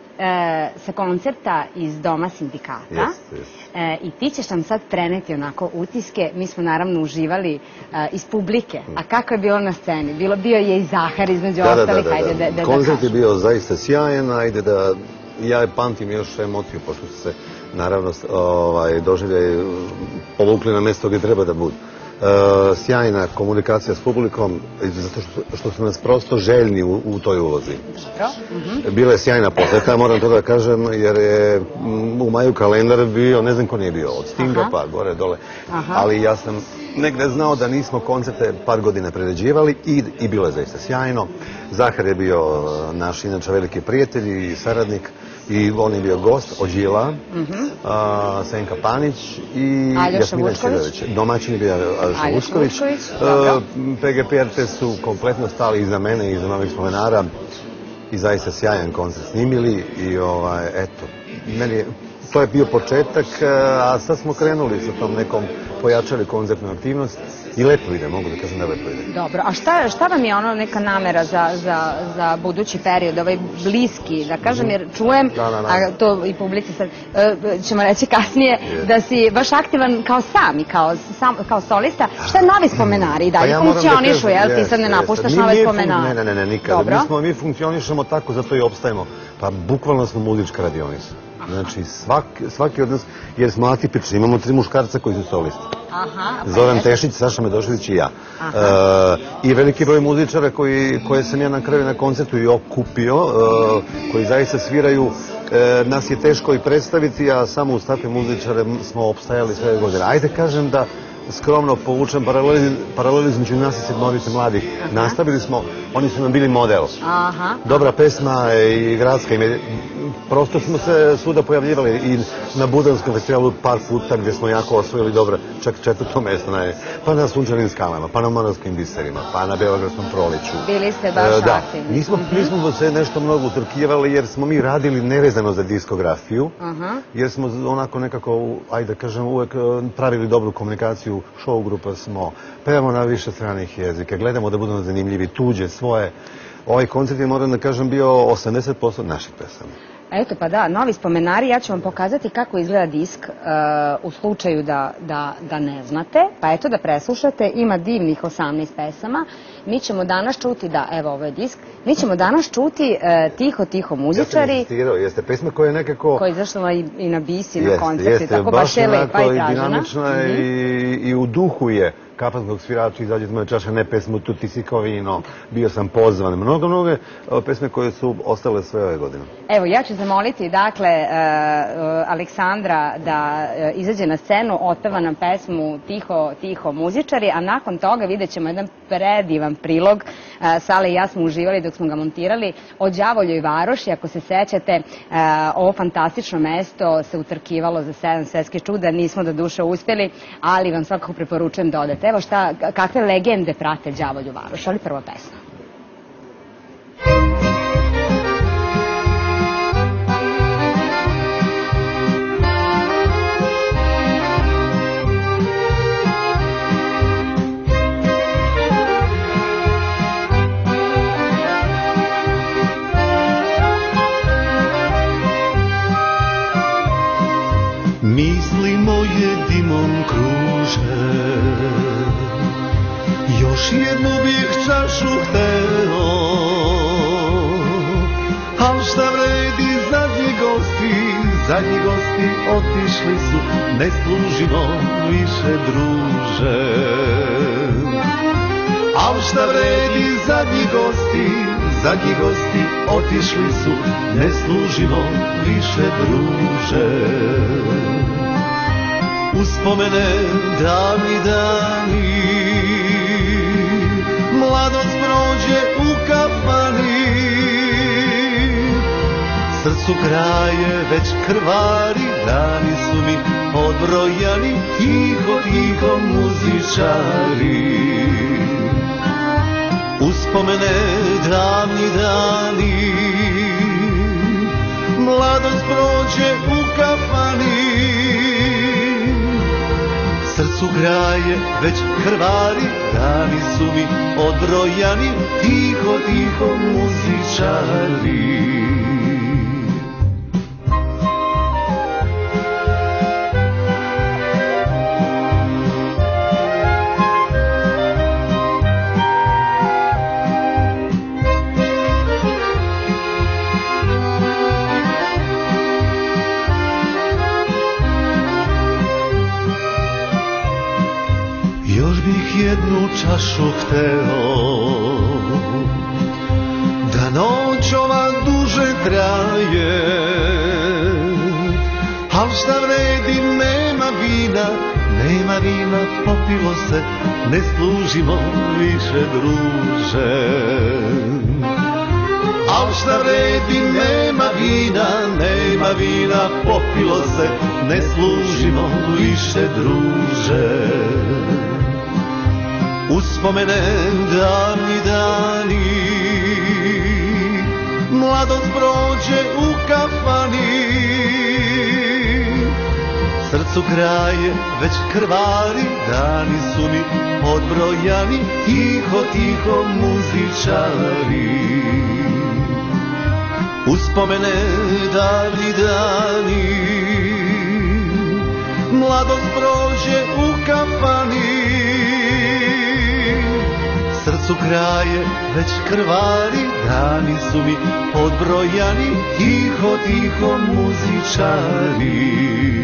sa koncerta iz Doma sindikata i ti ćeš nam sad preneti onako utiske. Mi smo naravno uživali iz publike, a kako je bilo na sceni? Bio je i Zahar između ostalih, ajde da kažem. Koncert je bio zaista sjajan, ajde da ja pamtim još emociju, pošto su se naravno doživljaj povukli na mesto gdje treba da budu. Sjajna komunikacija s publikom, zato što su nas prosto željni u toj ulozi. Bila je sjajna poseta, moram to da kažem, jer je u maju kalendar bio, ne znam ko nije bio, od Stinga pa gore, dole, ali ja sam negde znao da nismo koncerte par godina priređivali i bilo je zaista sjajno. Zahar je bio naš inače veliki prijatelj i saradnik, i on je bio gost od Đila, Senka Panić i Jasmina Ćirović. Domaćin je bio Aljoša Vučković. PGP RT su kompletno stali iza mene i iza novih spomenara i zaista sjajan koncert snimili i eto, meni to je bio početak, a sad smo krenuli sa tom nekom pojačali koncertnu aktivnost i lepo ide, mogu da kažem da lepo ide. Dobro, a šta vam je ono neka namera za budući period, ovaj bliski, da kažem, jer čujem, a to i publici sad ćemo reći kasnije, da si baš aktivan kao sam i kao solista. Šta je novi spomenari i dalje funkcionišu, jel? Ti sad ne napuštaš nove spomenare. Ne, nikada. Mi funkcionišemo tako, zato i opstajemo. Pa bukvalno smo muzička radionica. Znači, svaki od nas, jer smo atipični, imamo 3 muškarca koji su solisti. Zoran Tešić, Saša Medošević i ja. I veliki broj muzičara koje sam ja na kraju na koncertu i okupio, koji zaista sviraju. Nas je teško i predstaviti, a samo uz takve muzičare smo opstajali sve godine. Ajde kažem da skromno povučem paralel između nas i Sedmorice mladih. Nastavili smo, oni su nam bili model. Dobra pesma i gradska. Prosto smo se svuda pojavljivali i na Budanskom festivalu par puta gdje smo jako osvojili dobro, čak 4. mesto, pa na Sunčanim skalama, pa na Moravskim biserima, pa na Beogradskom proleću. Bili ste baš aktivni. Nismo se nešto mnogo utrkivali jer smo mi radili nevezano za diskografiju, jer smo onako nekako, ajde kažem, uvek pravili dobru komunikaciju, show grupa smo, pevamo na više stranih jezika, gledamo da budemo zanimljivi, tuđe, svoje. Ovaj koncert je, moram da kažem, bio 80% naših pesama. Eto pa da, novi spomenari, ja ću vam pokazati kako izgleda disk u slučaju da ne znate, pa eto da preslušate, ima divnih 18 pesama. Mi ćemo danas čuti, da, evo ovo je disk, mi ćemo danas čuti Tiho muzičari. Ja sam insistirao, jeste pesma koja je nekako... Koja je izašla i na Bisi, na koncerti, tako baš je lepa i tražena. Dinamična i u duhu je kapanskog svirača, izađe moja čaša, ne pesmu Tu ti si kao vino, bio sam pozvan. Mnoge pesme koje su ostale sve ove godine. Evo, ja ću zamoliti, dakle, Aleksandra da izađe na scenu, otpeva nam pesmu Tiho muzičari, a nakon toga vidjet ćemo jedan predivan prilog. Sale i ja smo uživali dok smo ga montirali o Đavoljoj varoši. Ako se sećate, ovo fantastično mesto se utrkivalo za 7 svetskih čuda, nismo do duše uspjeli, ali vam svakako preporučujem da odete. Evo kakve legende prate Đavolju varoš, ali prva pesma. Misli moje dimom kruže, još jednu bih čašu hteo, al šta vredi zadnji gosti otišli su, ne služimo više druže. Al šta vredi zadnji gosti otišli su, ne služimo više druže. Uspomene davni dani, mladost prođe u kafani, srcu kraje već krvari, dani su mi odbrojani, tiho muzičari. Uspomene davni dani, mladost prođe u kafani, srcu kraje već krvari, dani su mi odbrojani, tiho muzičari. Jednu čašu hteo, da noć ova duže traje, al šta vredi, nema vina, popilo se, ne služimo više druže. Al šta vredi, nema vina, popilo se, ne služimo više druže. Uspomene davni dani, mladost prođe u kafani, srcu kraje već krvari, dani su mi odbrojani, tiho muzičari. Uspomene davni dani, mladost prođe u kafani, srcu kraje već krvari, dani su mi odbrojani, tiho, tiho muzičari.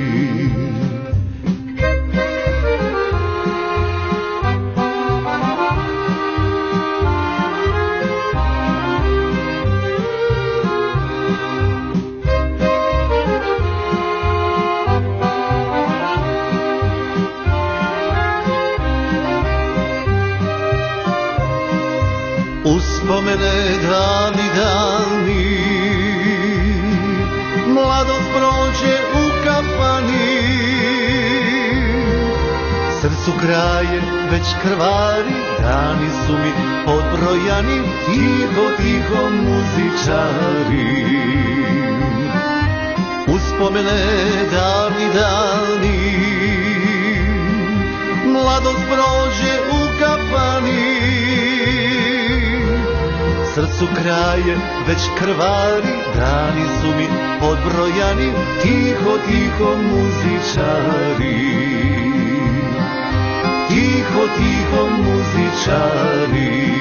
Uspomene davni dani, mladost prođe u kafani, srcu kraje već krvari, dani su mi odbrojani, tiho, tiho muzičari. Uspomene davni dani, mladost prođe u kafani, srcu kraje već krvari, dani su mi odbrojani, tiho, tiho muzičari. Tiho, tiho muzičari.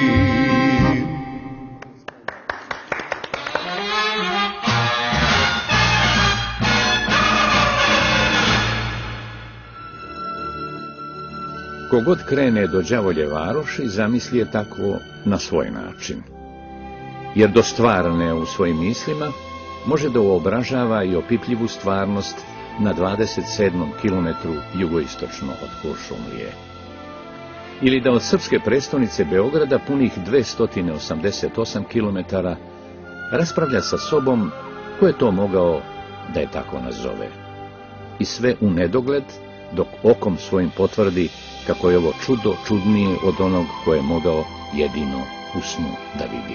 Kogod krene do Đavolje varoši, zamisli je tako na svoj način. Jer do stvarne u svojim mislima može da uobražava i opipljivu stvarnost na 27. kilometru jugoistočno od Kuršumlije. Ili da od srpske prestonice Beograda punih 288 kilometara raspravlja sa sobom ko je to mogao da je tako nazove. I sve u nedogled, dok okom svojim potvrdi kako je ovo čudo čudnije od onog koje je mogao jedino u snu da vidi.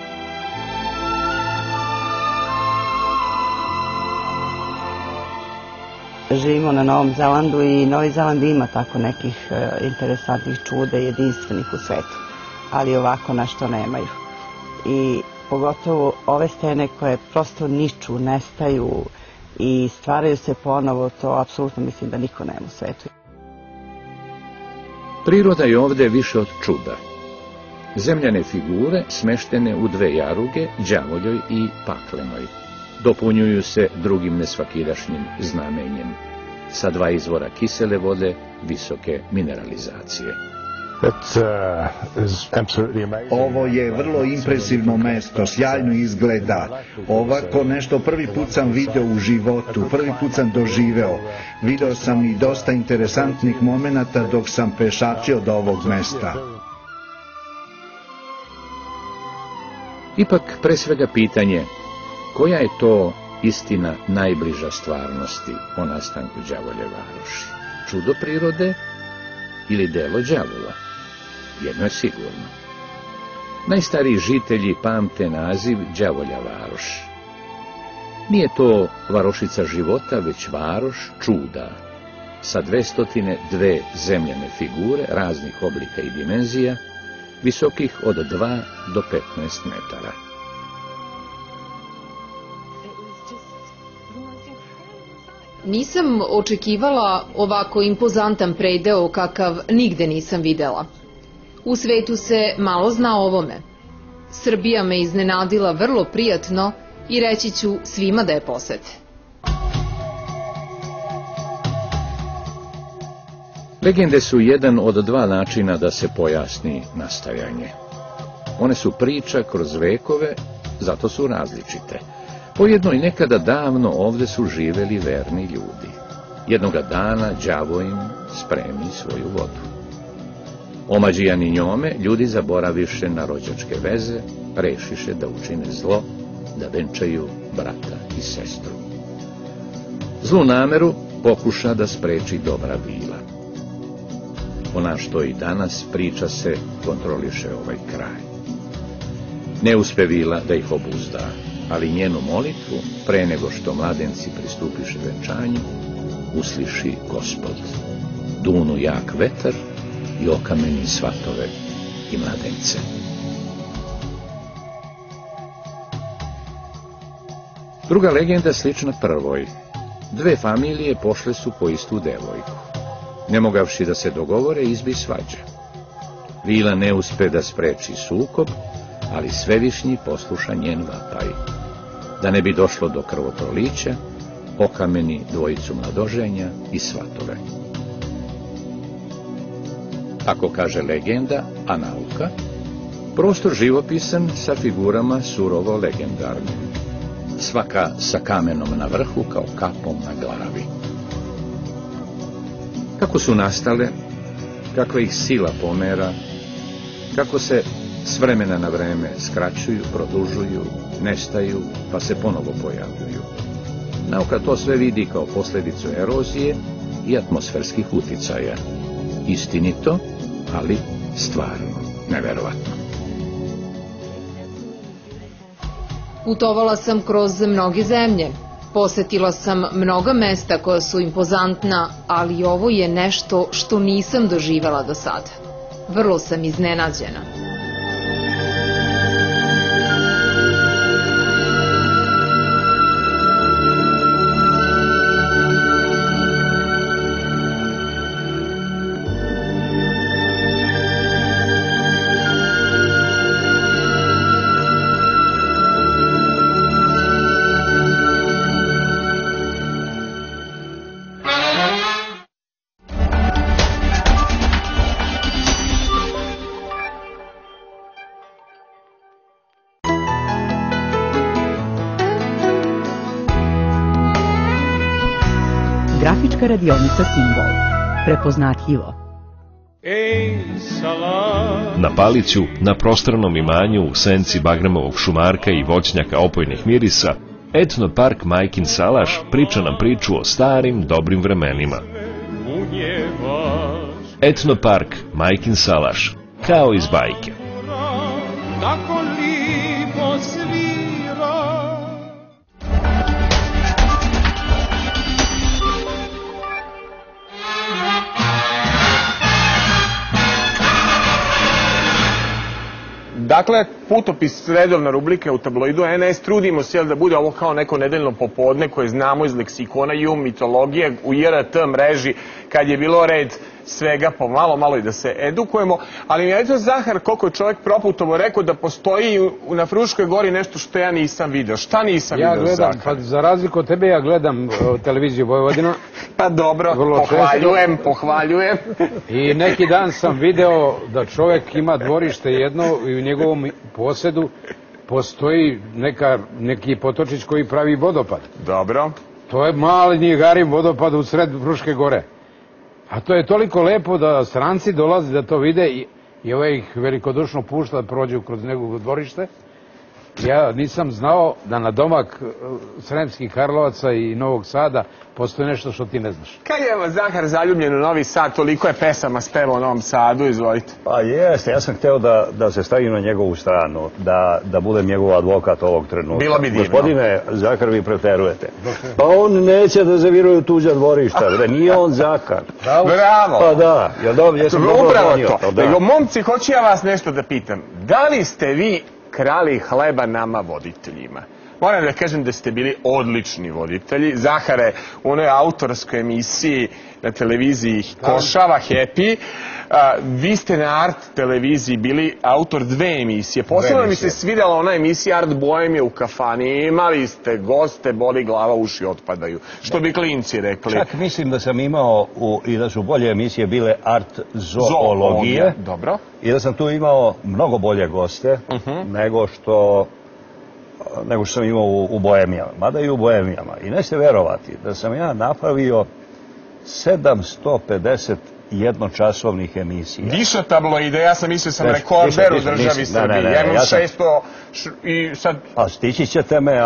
Živimo na Novom Zelandu i Novi Zeland ima tako nekih interesantnih čuda, jedinstvenih u svetu, ali ovako nešto nemaju. I pogotovo ove stene koje prosto niču, nestaju i stvaraju se ponovo, to apsolutno mislim da niko nema u svetu. Priroda je ovde više od čuda. Zemljane figure smeštene u dve jaruge, Đavoljoj i Paklenoj, dopunjuju se drugim nesvakidašnjim znamenjem, sa dva izvora kisele vode visoke mineralizacije. Ovo je vrlo impresivno mesto, sjajno izgleda. Ovako nešto prvi put sam video u životu, prvi put sam doživeo. Video sam i dosta interesantnih momenata dok sam pešačio do ovog mesta. Ipak, pre svega pitanje, koja je to istina najbliža stvarnosti o nastanku Đavolje varoši? Čudo prirode ili delo đavola? Jedno je sigurno. Najstariji žitelji pamte naziv Đavolja varoši. Nije to varošica života, već varoš čuda, sa 202 zemljane figure raznih oblika i dimenzija, visokih od 2 do 15 metara. Nisam očekivala ovako impozantan predeo kakav nigde nisam videla. U svetu se malo zna o ovome. Srbija me iznenadila vrlo prijatno i reći ću svima da je posete. Legende su jedan od dva načina da se pojasni nastajanje. One su priča kroz vekove, zato su različite. Po jednoj nekada davno ovde su živeli verni ljudi. Jednoga dana đavo im spremi svoju vodu. Omađijani njome, ljudi zaboraviše na rođačke veze, rešiše da učine zlo, da venčaju brata i sestru. Zlu nameru pokuša da spreči dobra bila. Ona što i danas priča se kontroliše ovaj kraj. Ne uspe vila da ih obuzda, ali njenu molitvu, pre nego što mladenci pristupiše venčanju, usliši Gospod. Dunu jak vetar i okameni svatove i mladence. Druga legenda slična prvoj. Dve familije pošle su po istu devojku. Ne mogavši da se dogovore, izbi svađa. Vila ne uspe da spreči sukob, ali svevišnji posluša njen vapaj. Da ne bi došlo do krvoprolića, okameni dvojicu mladoženja i svatove. Ako kaže legenda, a nauka, prostor živopisan sa figurama surovo legendarnim. Svaka sa kamenom na vrhu kao kapom na glavi. Kako su nastale, kakva ih sila pomera, kako se s vremena na vreme skraćuju, produžuju, nestaju, pa se ponovo pojavljuju. Nauka to sve vidi kao posljedicu erozije i atmosferskih uticaja. Istinito, ali stvarno neverovatno. Putovala sam kroz mnoge zemlje. Posetila sam mnoga mesta koja su impozantna, ali ovo je nešto što nisam doživela do sada. Vrlo sam iznenađena. Grafička radionica Simbol. Prepoznatljivo. Na Paliću, na prostranom imanju u senci bagremovog šumarka i voćnjaka opojnih mirisa, etnopark Majkin Salaš priča nam priču o starim, dobrim vremenima. Etnopark Majkin Salaš, kao iz bajke. Dakle, putopis redovna rubrika u tabloidu NS, trudimo se da bude ovo kao neko nedeljno popodne koje znamo iz leksikona i mitologije u IRT mreži, kad je bilo red svega po malo i da se edukujemo, ali mi je to Zahar, koliko je čovjek proputovo rekao da postoji na Fruškoj gori nešto što ja nisam video. Šta nisam video, Zahar? Pa za razliku od tebe ja gledam televiziju Vojvodina. Pa dobro, pohvaljujem. I neki dan sam video da čovjek ima dvorište jedno i u njegovom posjedu postoji neki potočić koji pravi vodopad. Dobro. To je mali Niagarin vodopad u sred Fruške gore. A to je toliko lepo da stranci dolaze da to vide i ovaj ih velikodušno pušta da prođu kroz njegovo dvorište. Ja nisam znao da na domak Sremskih Karlovaca i Novog Sada postoji nešto što ti ne znaš. Kad je Zahar zaljubljen u Novi Sad, toliko je pesama spevao u Novom Sadu, izvolite. Pa jeste, ja sam hteo da se stavim na njegovu stranu, da budem njegov advokat ovog trenutka. Bilo bi divno. Gospodine Zahar, vi preterujete. Pa on neće da zaviruju tuđa dvorišta, nije on Zahar. Bravo. Pa da, jesam dobro donio to. Nego, momci, hoću ja vas nešto da pitam. Da li ste vi krali hleba nama voditeljima? Moram da kažem da ste bili odlični voditelji. Zahare, u onoj autorskoj emisiji na televiziji Košava, Happy, vi ste na Art televiziji bili autor 2 emisije. Posebno mi se svidjela ona emisija Art Bohemije u kafani. Imali ste goste, boli glava, uši otpadaju. Što bi klinci rekli. Čak mislim da sam imao i da su bolje emisije bile Art zoologije. Dobro. I da sam tu imao mnogo bolje goste nego što sam imao u Bohemijama. Mada i u Bohemijama. I nećete verovati da sam ja napravio 750 jednočasovnih emisija. Više tabloide, ja sam mislio sam rekorder u državi Srbiji. Ja imam 600 i sad... A stići ćete me,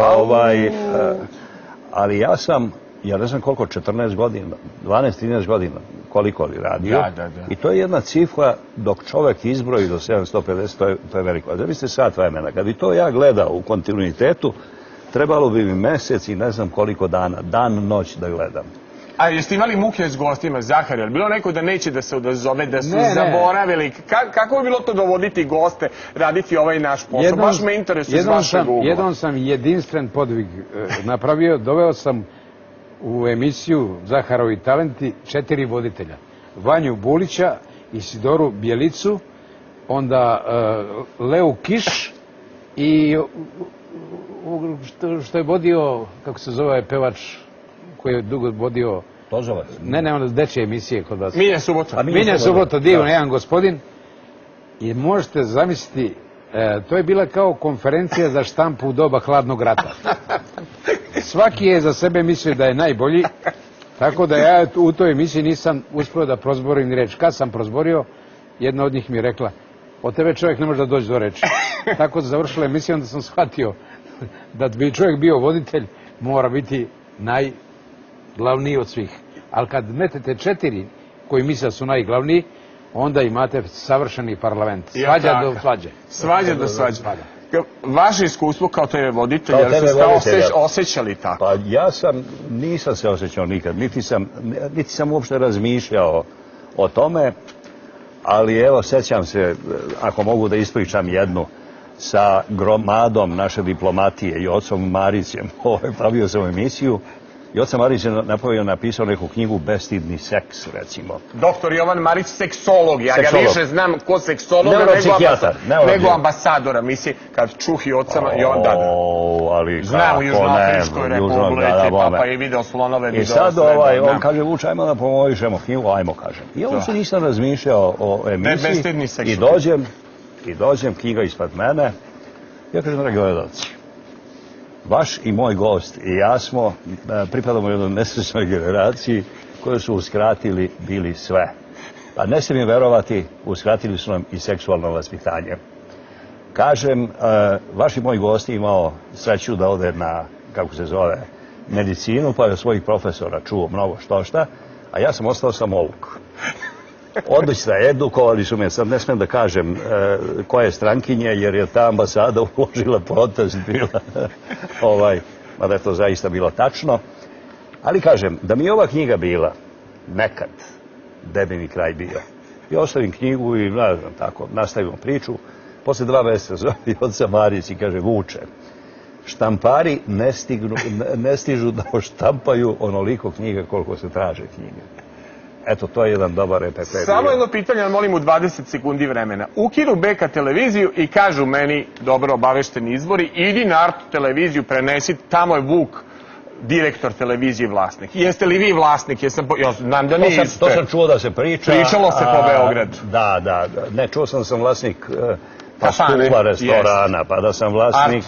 ali ja ne znam koliko, 14 godina, 12-13 godina, koliko li radio. I to je jedna cifra, dok čovek izbroji do 750, to je veliko. Da biste sat vremena. Kad bi to ja gledao u kontinuitetu, trebalo bi mi mesec i ne znam koliko dana, dan, noć da gledam. A jeste imali muke s gostima, Zahar? Je li bilo neko da neće da se odazove, da su zaboravili? Kako bi bilo to dovoditi goste, raditi ovaj naš posao? Baš me interesuje iz vašeg ugla. Jednom sam jedinstven podvig napravio, doveo sam u emisiju Zaharovi talenti 4 voditelja. Vanju Bulića Isidoru Bjelicu, onda Leu Kiš i što je vodio, kako se zove pevač koji je dugo vodio... Tozovac? Ne, onda dečje emisije kod vas. Miljan Subota. Miljan Subota, divan, jedan gospodin. I možete zamisliti, to je bila kao konferencija za štampu u doba hladnog rata. Svaki je za sebe mislio da je najbolji, tako da ja u toj emisiji nisam uspio da prozborim ni reč. Kad sam prozborio, jedna od njih mi je rekla, od tebe čovjek ne može da dođe do reči. Tako da završila emisija, onda sam shvatio da bi čovjek bio voditelj, mora biti najglavniji od svih. Ali kad metete 4 koji misle da su najglavniji, onda imate savršeni parlament. Svađa do svađe. Svađa do svađe. Vaše iskustvo kao TV voditelj, jel ste osjećali tako? Pa ja nisam se osjećao nikad, niti sam uopšte razmišljao o tome, ali evo, sjećam se, ako mogu da ispričam jednu, sa gromadom naše diplomatije i ocom Marićem, pravio sam emisiju, i oca Marić je napisao neku knjigu Bestidni seks, recimo. Doktor Jovan Marić, seksolog. Ja ga više znam ko seksologa nego ambasadora. Mislim, kad čuhi ocama i onda znam u Južnoafričkoj republike, pa je video slonove. I sad on kaže, Vuč, ajmo da promovišemo knjigu, ajmo, kažem. I on se nisam razmišljao o emisiji i dođem, knjiga ispred mene. Ja kažem, dragi gledalci, vaš i moj gost i ja pripadamo jednoj nesrećnoj generaciji koje su uskratili bili sve. A ne ste mi verovati, uskratili su nam i seksualno vaspitanje. Kažem, vaš i moj gost je imao sreću da ode na, kako se zove, medicinu, pa je od svojih profesora čuo mnogo šta, a ja sam ostao samouk. Odlično, edukovali su me, sad ne smijem da kažem koja je strankinje, jer je ta ambasada uložila protest bila, mada je to zaista bilo tačno. Ali kažem, da mi je ova knjiga bila nekad, gde bi mi kraj bio. I ostavim knjigu i, ne znam, tako, nastavimo priču. Posle 2 mjeseca zove oca Marić i kaže, Vuče, štampari ne stižu da oštampaju onoliko knjiga koliko se traže knjige. Eto, to je jedan dobar repertoar. Samo jedno pitanje, molim u 20 sekundi vremena. Ukinu BK televiziju i kažu meni, dobro obavešteni izvori, idi na Art televiziju, prenesi, tamo je Vuk, direktor televizije, vlasnik. Jeste li vi vlasnik? Ja znam da niste. To sam čuo da se priča. Pričalo se po Beogradu. Da. Ne, čuo sam vlasnik Stupa restorana, pa da sam vlasnik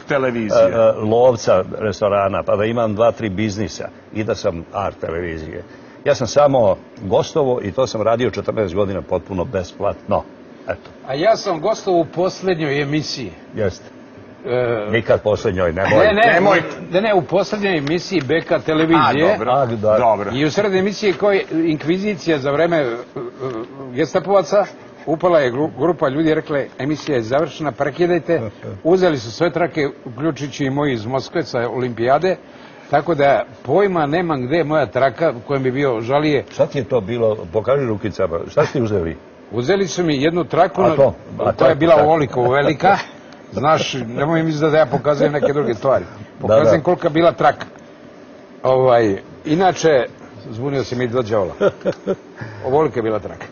Lovca restorana, pa da imam 2-3 biznisa i da sam Art televizije. Ja sam samo gostovo i to sam radio 14 godina potpuno besplatno. Eto. A ja sam gostovo u posljednjoj emisiji. Jeste. Nikad posljednjoj, Ne, u posljednjoj emisiji BK televizije. Dobro. I u sred emisije koja je inkvizicija za vreme gestapovaca, upala je grupa ljudi i rekla, emisija je završena, prekidajte. Uzeli su sve trake, uključujući i moji iz Moskve sa olimpijade. Tako da pojma nemam gde je moja traka u kojem bi bio žalije. Šta ti je to bilo? Pokaži rukicama. Šta ste uzeli? Uzeli su mi jednu traku koja je bila ovoliko velika. Znaš, nemoj mi da ja pokazujem neke druge stvari. Pokazujem kolika je bila traka. Inače, zbunio se mi do đavola. Ovolika je bila traka.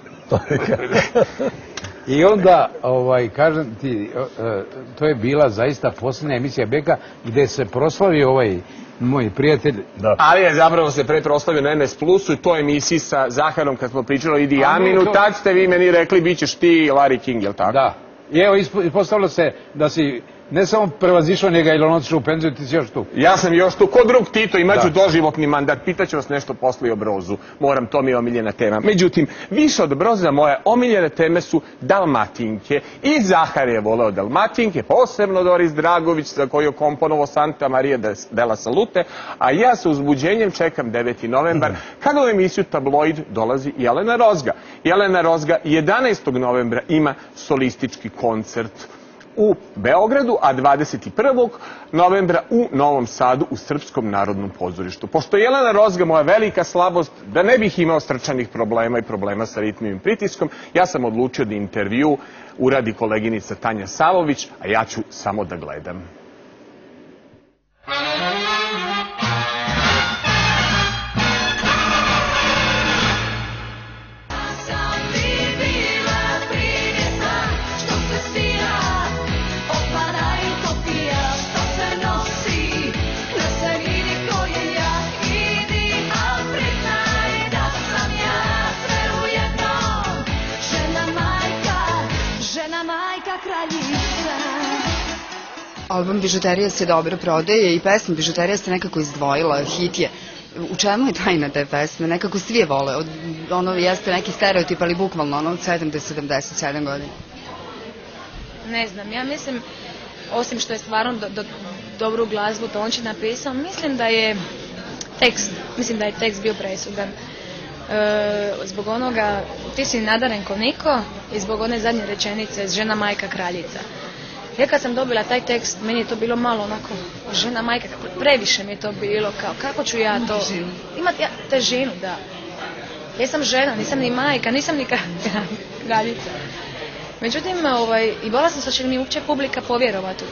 I onda, kažem ti, to je bila zaista posljednja emisija Beka gde se proslavio moj prijatelj. Ali je zapravo se pre proslavio na NS Plusu i to emisiji sa Zaharom kad smo pričali o Idi Aminu. Tad ste vi meni rekli bit ćeš ti i Larry King, jel tako? Da. I evo, ispostavilo se da si ne samo prevazišao njega ili on otišao u penziju, ti si još tu. Ja sam još tu. Ko drug Tito, imaću doživotni mandat. Pitaću vas nešto posle i o Brozu. Moram, to mi je omiljena tema. Međutim, više od Broza moje omiljene teme su Dalmatinke. I Zahar je voleo Dalmatinke, posebno Doris Dragović, za koju je komponovao Santa Maria della Salute, a ja sa uzbuđenjem čekam 9. novembar, kada u emisiju Tabloid dolazi Jelena Rozga. Jelena Rozga 11. novembra ima solistički koncert u Beogradu, a 21. novembra u Novom Sadu u Srpskom narodnom pozorištu. Pošto je Jelena Rozga moja velika slabost, da ne bih imao srčanih problema i problema sa ritmivim pritiskom, ja sam odlučio da intervju uradi koleginica Tanja Savović, a ja ću samo da gledam. Album Bižuterija se dobro prodaje i pesma Bižuterija se nekako izdvojila, hit je. U čemu je tajna te pesme? Nekako svi je vole. Ono jeste neki stereotip, ali bukvalno ono od 7 do 77 godina. Ne znam, ja mislim, osim što je stvarno dobru glazbu Tonči napisao, mislim da je tekst bio presudan. Zbog onoga, ti si nadaren ko niko i zbog one zadnje rečenice, žena, majka, kraljica. Ja kad sam dobila taj tekst, meni je to bilo malo onako, žena, majka, previše mi je to bilo, kao kako ću ja to, imati težinu, da. Ja sam žena, nisam ni majka, nisam ni kraljica. Međutim, i bola sam što će mi uopće publika povjerovati.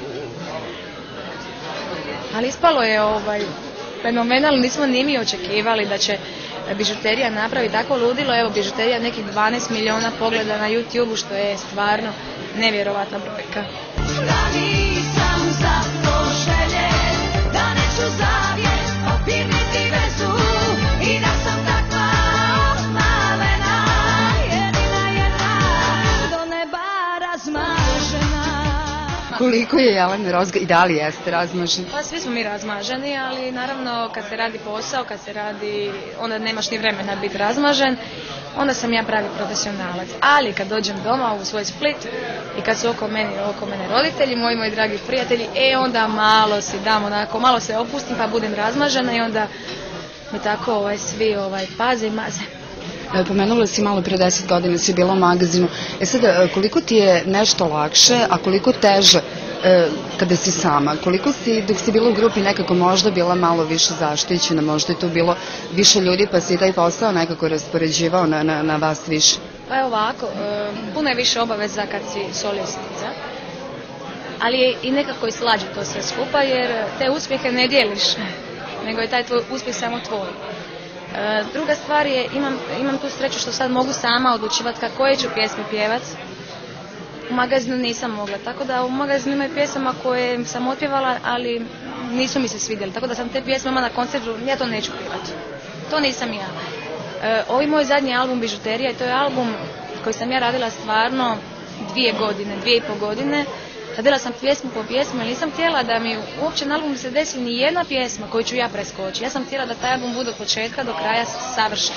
Ali ispalo je fenomenalno, nismo ni mi očekivali da će Bižuterija napravi tako ludilo. Evo, Bižuterija nekih 12 miliona pogleda na YouTube-u, što je stvarno nevjerovatna brojka. Da nisam zato željen, da neću zavijest, opirniti vezu i da sam takva malena, jedina do neba razmažena. Koliko je Jelena Rozga i da li jeste razmaženi? Pa svi smo mi razmaženi, ali naravno kad se radi posao, kad se radi, onda nemaš ni vremena biti razmažen, onda sam ja pravi profesionalac. Ali kad dođem doma u svoj Split i kad su oko mene roditelji, moji dragi prijatelji, onda malo si dam onako, malo se opustim pa budem razmažena i onda mi tako svi paze i maze. Pomenula si malo pre 10 godina si bila u magazinu. Sada, koliko ti je nešto lakše, a koliko teže kada si sama? Koliko si, dok si bila u grupi, nekako možda bila malo više zaštićena, možda je tu bilo više ljudi, pa si taj posao nekako raspoređivao na vas više? Pa je ovako, puno je više obaveza kad si solistica, ali je i nekako i slađe to sve skupa, jer te uspjehe ne dijeliš, nego je taj tvoj uspjeh samo tvoj. Druga stvar je, imam tu sreću što sad mogu sama odlučivati koje ću pjesme pjevat. U magazinu nisam mogla, tako da u magazinu imaju pjesama koje sam otpjevala, ali nisu mi se svidjeli, tako da sam te pjesme na koncertu, ja to neću pjevati. To nisam ja. Ovaj moj zadnji album Bižuterija, to je album koji sam ja radila stvarno 2,5 godine. Radila sam pjesmu po pjesmu, ali nisam htjela da mi uopće na albumu se desi ni jedna pjesma koju ću ja preskočiti. Ja sam htjela da taj album bude od početka do kraja savršen.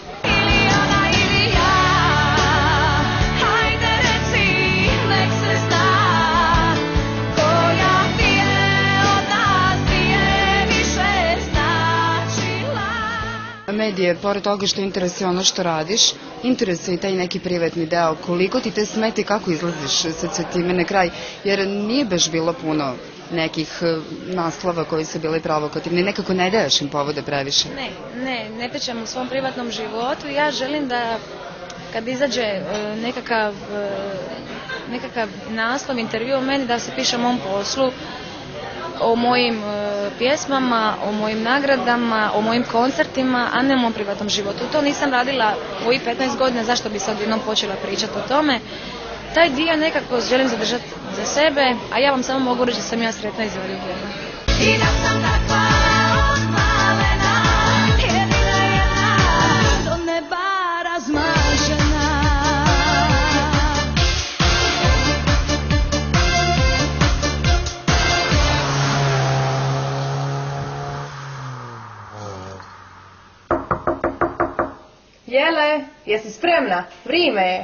Medije, pored toga što interesuje ono što radiš, interesuje i taj neki privatni deo. Koliko ti te smeti, kako izlaziš sa time na kraj? Jer nije baš bilo puno nekih naslova koji su bili provokativni. Nekako ne daješ im povode previše. Ne pričam u svom privatnom životu. Ja želim da kad izađe nekakav naslov, intervju o meni, da se piše o mom poslu, o mojim pjesmama, o mojim nagradama, o mojim koncertima, a ne o mom privatnom životu. To nisam radila u ovih 15 godina, zašto bi sad jednom počela pričati o tome. Taj dio nekako želim zadržati za sebe, a ja vam samo mogu reći da sam ja sretna i zaljubljena. I da sam takva odmalena, jedina do neba razmažena. Jele, jesi spremna? Vrime je.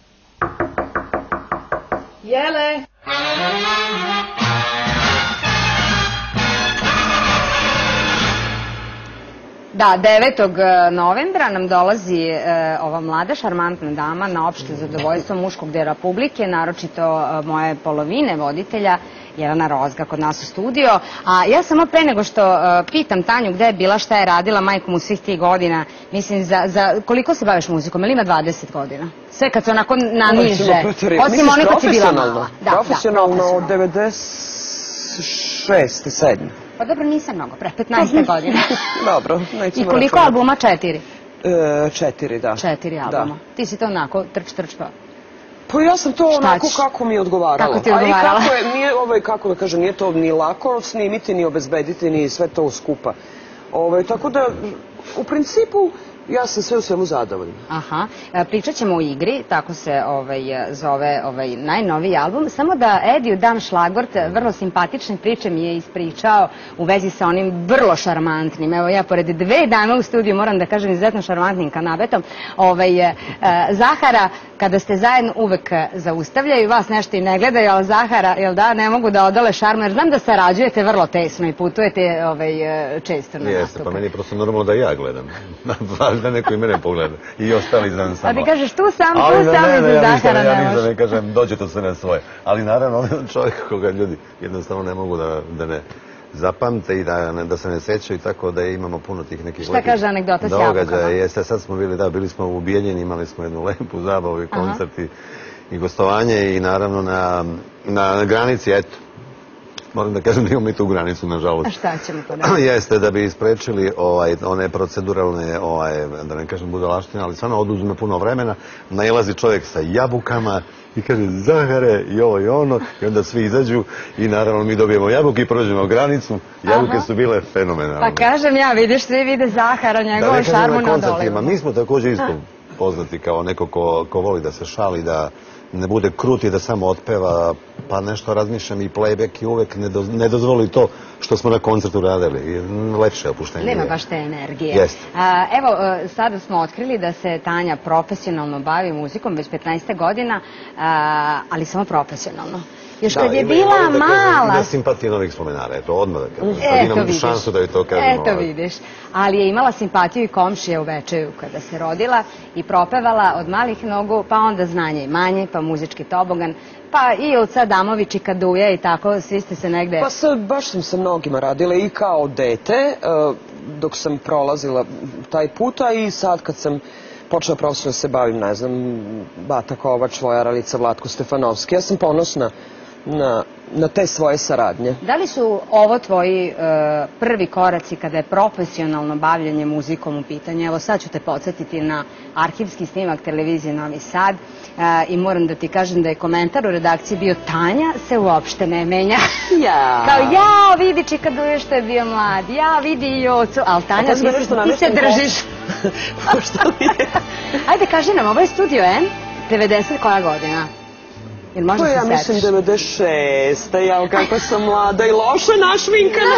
Jele. Da, 9. novembra nam dolazi ova mlada, šarmantna dama na opšte zadovoljstvo muškog dela publike, naročito moje polovine voditelja, Jelena Rozga kod nas u studio. A ja samo pre nego što pitam Tanju gde je bila, šta je radila majkom u svih tih godina, mislim, za koliko se baviš muzikom, ili ima 20 godina? Sve kad se onako naniže, osim one kad si bila mala. Profesionalno od 96. 7. Pa dobro, nisam mnogo, pre 15 godina. Dobro, nećemo računati. I koliko albuma? 4? 4, da. 4 albuma. Ti si to onako trč pa... Pa ja sam to onako kako mi je odgovaralo. Kako ti je odgovarala? A i kako da kažem, nije to ni lako snimiti, ni obezbediti, ni sve to skupa. Tako da, u principu, ja sam sve u svemu zadovoljna. Aha, pričat ćemo o igri, tako se zove najnoviji album, samo da Ediju dam šlagvort, vrlo simpatične priče mi je ispričao u vezi sa onim vrlo šarmantnim, evo ja pored 2 dame u studiju moram da kažem izuzetno šarmantnim kanabetom, Zahara, kada ste zajedno uvek zaustavljaju, vas nešto i ne gledaju, ali Zahara, jel da, ne mogu da odole šarmu, jer znam da sarađujete vrlo tesno i putujete često na nastupe. Jeste, pa meni je prosto normalno da ja gledam. Da neko i mene pogleda. I ostali znam samo. A ti kažeš tu sam i za Zahara ne možeš. Ja ništa ne kažem, dođete sve na svoje. Ali naravno, on je čovjek koga ljudi jednostavno ne mogu da ne zapamte i da se ne sećaju, tako da imamo puno tih nekih šta kaže anegdota s jabukama? Jeste, sad smo bili smo u Bijeljini, imali smo jednu lepu zabavu i koncert i gostovanje i naravno na granici, eto, moram da kažem da imamo i tu granicu, nažalost. A šta ćemo to da? Jeste, da bi isprečili one proceduralne, da ne kažem budalaštine, ali stvarno oduzme puno vremena, nailazi čovjek sa jabukama i kaže Zahare i ovo i ono i onda svi izađu i naravno mi dobijemo jabuke i prođemo granicu. Jabuke su bile fenomenalne. Pa kažem ja, vidiš, svi vide Zahara, njegovu šarmu na dole. Mi smo također isto poznati kao neko ko voli da se šali, da ne bude krut i da samo otpeva, pa nešto razmišljam i playback i uvek ne dozvoli to što smo na koncertu radili. Lepše opuštenje. Nema baš te energije. Evo, sada smo otkrili da se Tanja profesionalno bavi muzikom već 15 godina, ali samo profesionalno. Još kad je bila mala... Da simpatije novih spomenara, eto, odmah da kažem. Sad imam šansu da joj to kažem. Eto vidiš. Ali je imala simpatiju i komšije u Bečeju kada se rodila i propevala od malih nogu, pa onda znanje i manje, pa muzički tobogan, pa i Ilca Adamović i Kaduja i tako, svi ste se negde... Pa baš sam sa mnogima radila i kao dete, dok sam prolazila taj put, a i sad kad sam počela profesionalno se bavim, ne znam, Bata Kovač, Voja Ralica, Vlatko Stefanovski. Ja sam ponosna na te svoje saradnje. Da li su ovo tvoji prvi koraci kada je profesionalno bavljanje muzikom u pitanju? Evo sad ću te podsjetiti na arhivski snimak televizije Novi Sad i moram da ti kažem da je komentar u redakciji bio Tanja se uopšte ne menja. Kao ja vidi Čikaduje što je bio mlad, ja vidi i Jocu, ali Tanja ti se držiš. Ajde kaži nam, ovo je Studio N, 90 koja godina? To ja mislim 96. Ja kako sam mlada i loše našminkana.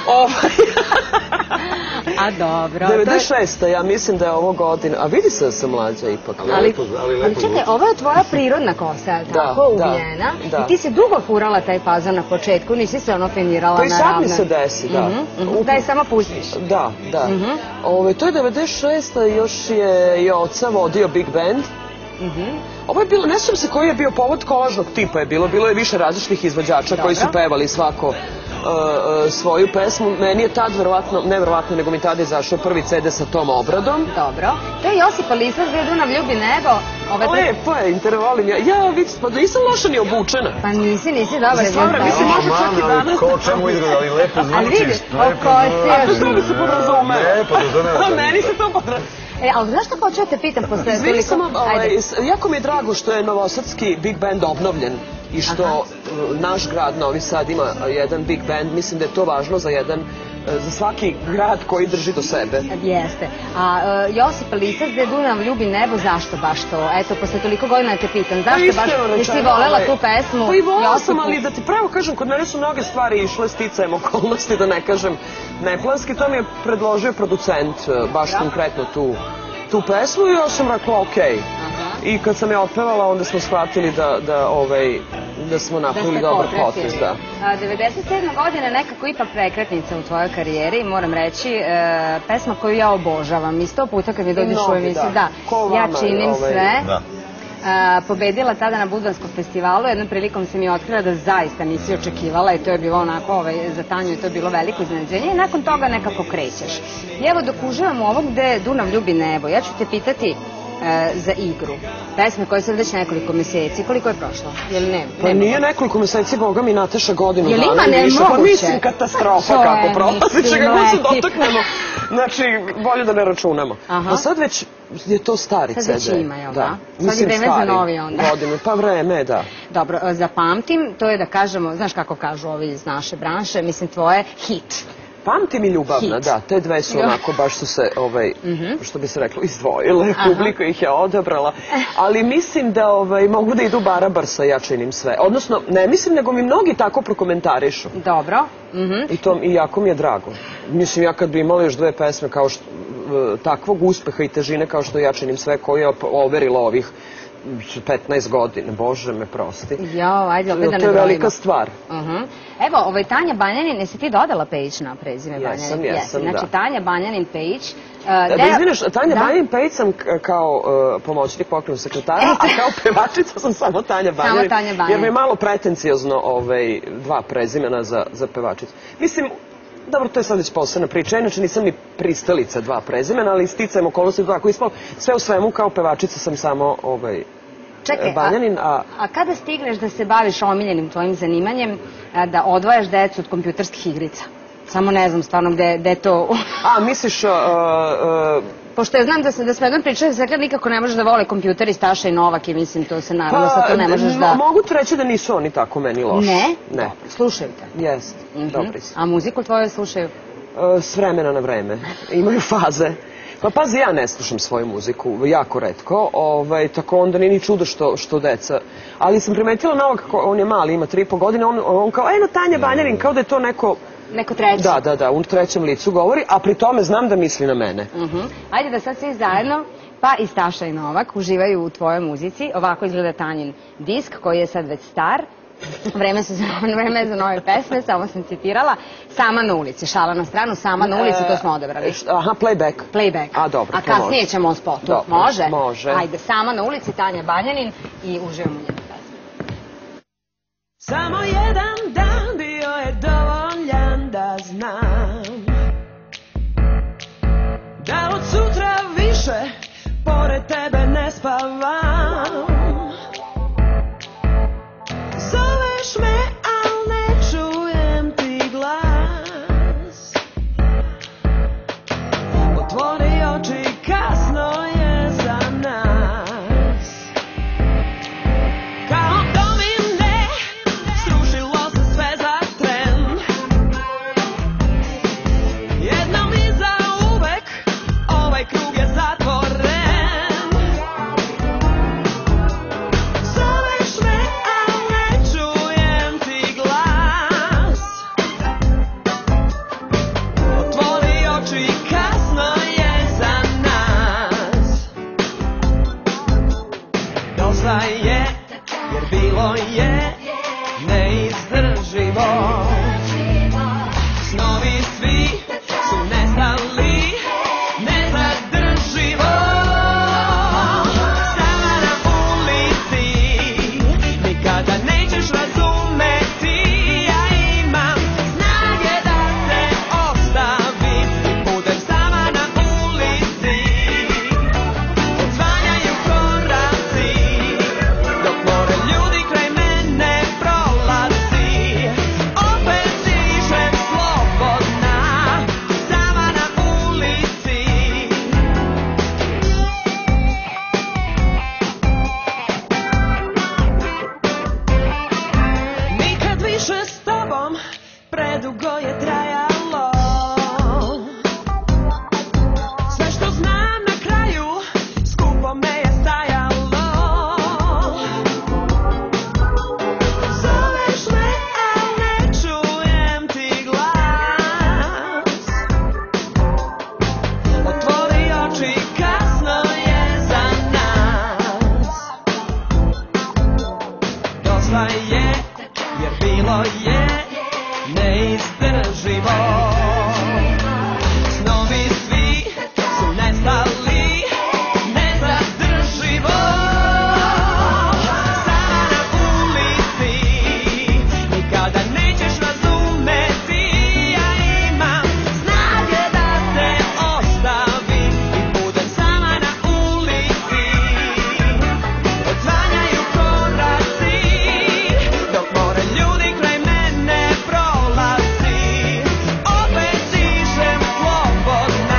A dobro. 96. Ja mislim da je ovo godina. A vidi se da sam mlađa ipak. Ali čekaj, ovo je tvoja prirodna kosa, tako, uvijena. I ti si dugo furala taj fazon na početku, nisi se ono finirala na ravno. Pa i sad mi se desi, da. Da je samo pustiš. Da. To je 96. Još je Joca vodio Big Band. Ovo je bilo, ne sjećam se koji je bio povod, kolažnog tipa je bilo je više različitih izvođača koji su pevali svako svoju pesmu. Meni je tad nevjerovatno, nego mi tada izašao prvi CD sa tom obradom. Dobro. To je Josipa Lisac, gdje Dunav ljubi nebo. Lepo je, intervalim. Ja vidim, pa nisam loša ni obučena. Pa nisi dobar. Mislim, može čak i danas. Ko čemu izgleda, ali lepo zvučiš. Ali vidi, okosio si. To mi se podrazumeva. Meni se to podrazumeva. Ali znaš što hoću da te pitam posle toliko... Jako mi je drago što je novosadski Big Band obnovljen i što naš grad Novi Sad ima jedan Big Band. Mislim da je to važno za svaki grad koji drži do sebe. Jeste. A Josip Lisac, gde Dunav ljubi nebo, zašto baš to? Eto, posle toliko godina te pitam, zašto baš nisi volela tu pesmu? Pa i volela sam, ali da ti pravo kažem, kod mene su mnoge stvari išle sticajem okolnosti, da ne kažem neplanski. To mi je predložio producent, baš konkretno tu pesmu i ja sam rekla okej. I kad sam je otpevala, onda smo shvatili da smo napravili dobar potez. 97. godine nekako ipak prekretnica u tvojoj karijeri i moram reći, pesma koju ja obožavam. I 100 puta kad mi dođeš u emisiju, ja činim sve. Pobedila tada na Budvanskom festivalu. Jednom prilikom sam je otkrila da zaista nisi očekivala i to je bilo onako za Tanju i to je bilo veliko iznenađenje i nakon toga nekako krećeš. I evo dok uživam u ovom gde Dunav ljubi nebo, ja ću te pitati za igru. Pesme koje sam već nekoliko mjeseci. Koliko je prošlo? Pa nije nekoliko mjeseci, Boga mi Nataša godinu dana. Jel ima nemoguće? Pa mislim katastrofa kako prolazi, čega god se dotaknemo. Znači, bolje da ne računamo. A sad već je to stari CD. Sad već ima, jel da? Sad je vreme za novi onda. Pa vreme, da. Dobro, zapamtim, to je da kažemo, znaš kako kažu ovi iz naše branše, mislim tvoje hit. Pamtim i Ljubavna, da, te dve su onako, baš su se, što bi se reklo, izdvojile, publika ih je odabrala, ali mislim da mogu da idu barabar sa Ja činim sve. Odnosno, ne mislim, nego mi mnogi tako prokomentarišu. Dobro. I jako mi je drago. Mislim, ja kad bi imala još dve pesme kao što, takvog uspeha i težine kao što Ja činim sve, koju je overila ovih 15 godina, Bože me prosti. Jao, ajde, opet da ne brojimo. To je velika stvar. Evo, Tanja Banjanin, jesi ti dodala Pejić na prezime Banjanin? Jesam, da. Znači, Tanja Banjanin Pejić. Da izvinaš, Tanja Banjanin Pejić sam kao pomoćnik pokretnog sekretara, a kao pevačica sam samo Tanja Banjanin. Jer mi je malo pretencijozno dva prezimena za pevačicu. Mislim, dobro, to je sad već posebna priča. Inače nisam ni pristalica dva prezimena, ali sticajem okolnosti tako ispalo. Sve u svemu kao pevačica sam samo Banjanin. A kada stigneš da se baviš omiljenim tvojim zanimanjem, da odvajaš decu od kompjuterskih igrica? Samo ne znam stvarno gde je to... Misliš... Pošto ja znam da smo jednom pričali, da nikako ne možeš da vole kompjuter i Staša i Novak i mislim, to se naravno sa to ne možeš da... Mogu ti reći da nisu oni tako meni loši. Ne? Ne. Slušaju te? Jeste, dobri su. A muziku tvoju slušaju? S vremena na vreme. Imaju faze. Pa pazi, ja ne slušam svoju muziku, jako retko, tako onda nije ni čudo što deca. Ali sam primetila Novak, on je mali, ima 3,5 godine, on kao, eno Tanja Banjanin, kao da je to neko... Neko treći. Da, u trećem licu govori, a pri tome znam da misli na mene. Ajde da sad svi zajedno, pa i Staša i Novak, uživaju u tvojoj muzici. Ovako izgleda Tanjin disk, koji je sad već star. Vreme je za nove pesme, samo sam citirala. Sama na ulici, šala na stranu, Sama na ulici, to smo odebrali. Aha, playback. Playback. A, dobro, a kasnije ćemo o spotu. Može? Može. Ajde, Sama na ulici, Tanja Banjanin i uživamo u njenu pesmu. Samo jedan dan bio je dovoljan da znam da od sutra više pored tebe ne spavam. Zoveš me, al ne čujem ti glas. Otvori oči, kasno je za nas. Kao domine, srušilo se sve za tren. Jednom i zauvek, ovaj krug je zatvoren. Zoveš me, al ne čujem ti glas. Otvori oči, kasno je za nas. Dosta je, jer bilo je neizdrživo. Snovi svi su nestali, nezadrživo. Sama na ulici, nikada nećeš razumeti. Ja imam snage da te ostavim i budem sama na ulici. Odzvanjaju koraci, dok more ljudi kraj mene prolazi. Opet dišem slobodna, sama na ulici. Nikad više s tobom, predugo je trajalo. Sve što znam na kraju, skupo me je stajalo. Zoveš me, al ne čujem ti glas. Otvori oči, kasno je za nas. Dosta je, jer bilo je neizdrživo. Snovi svi su nestali, nezadrživo. Sama na ulici, nikada nećeš razumeti. Ja imam snage da te ostavim i budem sama na ulici. Odzvanjaju koraci, dok more ljudi kraj mene prolazi. Opet dišem slobodna,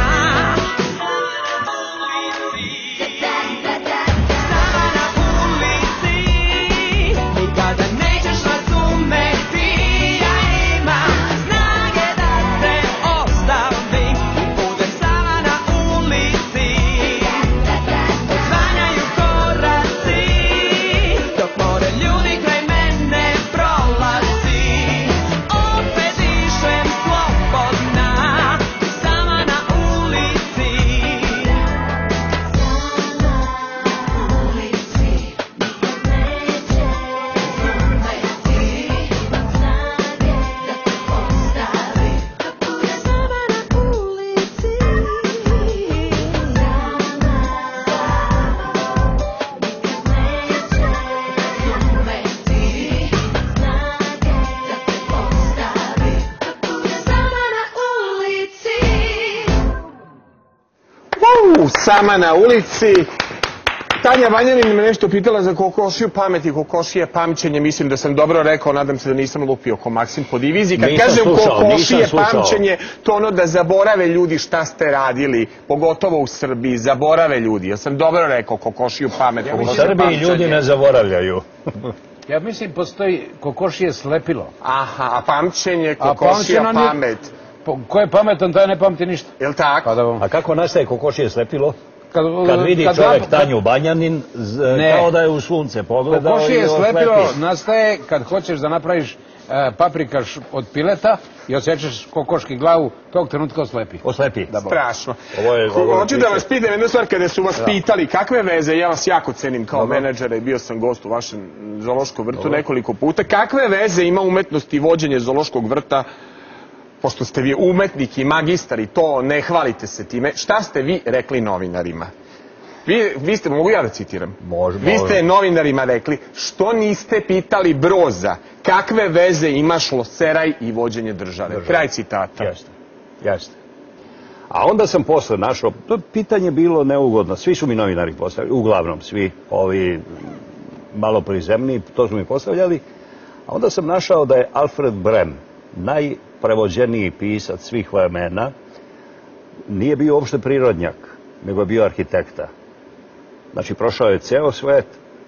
sama na ulici, nikada nećeš razumeti. Ja sama na ulici. Tanja Banjanin me nešto pitala za kokošiju pamet i kokošije pamćenje. Mislim da sam dobro rekao, nadam se da nisam lupio ko Maksim po diviziji. Kad kažem kokošije pamćenje, to ono da zaborave ljudi šta ste radili, pogotovo u Srbiji, zaborave ljudi. Ja sam dobro rekao kokošiju pamet. U Srbiji ljudi ne zaboravljaju. Ja mislim postoji kokošije slepilo. Aha, a pamćenje, kokošija pamet. Ko je pametan, taj ne pamti ništa. Jel' tako? A kako nastaje kokošije slepilo? Kad vidi čovjek Tanju Banjanin, kao da je u sunce pogledao i oslepi. Kokošije slepilo nastaje kad hoćeš da napraviš paprikaš od pileta i osjećaš kokoški glavu, tog trenutka oslepi. Oslepi. Strašno. Hoću da vas pitam jednu stvar, kada su vas pitali kakve veze, ja vas jako cenim kao menadžera i bio sam gost u vašem zoološkom vrtu nekoliko puta, kakve veze ima umetnost i vođenje zoološkog vrta, pošto ste vi umetnik i magistar i to ne hvalite se time, šta ste vi rekli novinarima? Vi ste, mogu ja da citiram? Može. Vi ste novinarima rekli, što niste pitali Broza, kakve veze ima šloseraj i vođenje države? Kraj citata. Jeste. A onda sam posle našao, to pitanje bilo neugodno, svi su mi novinari postavili, uglavnom svi ovi malo prizemniji, to su mi postavljali, a onda sam našao da je Alfred Brem, najprevođeniji pisac svih vremena, nije bio uopšte prirodnjak, nego je bio arhitekta. Znači, prošao je ceo svet,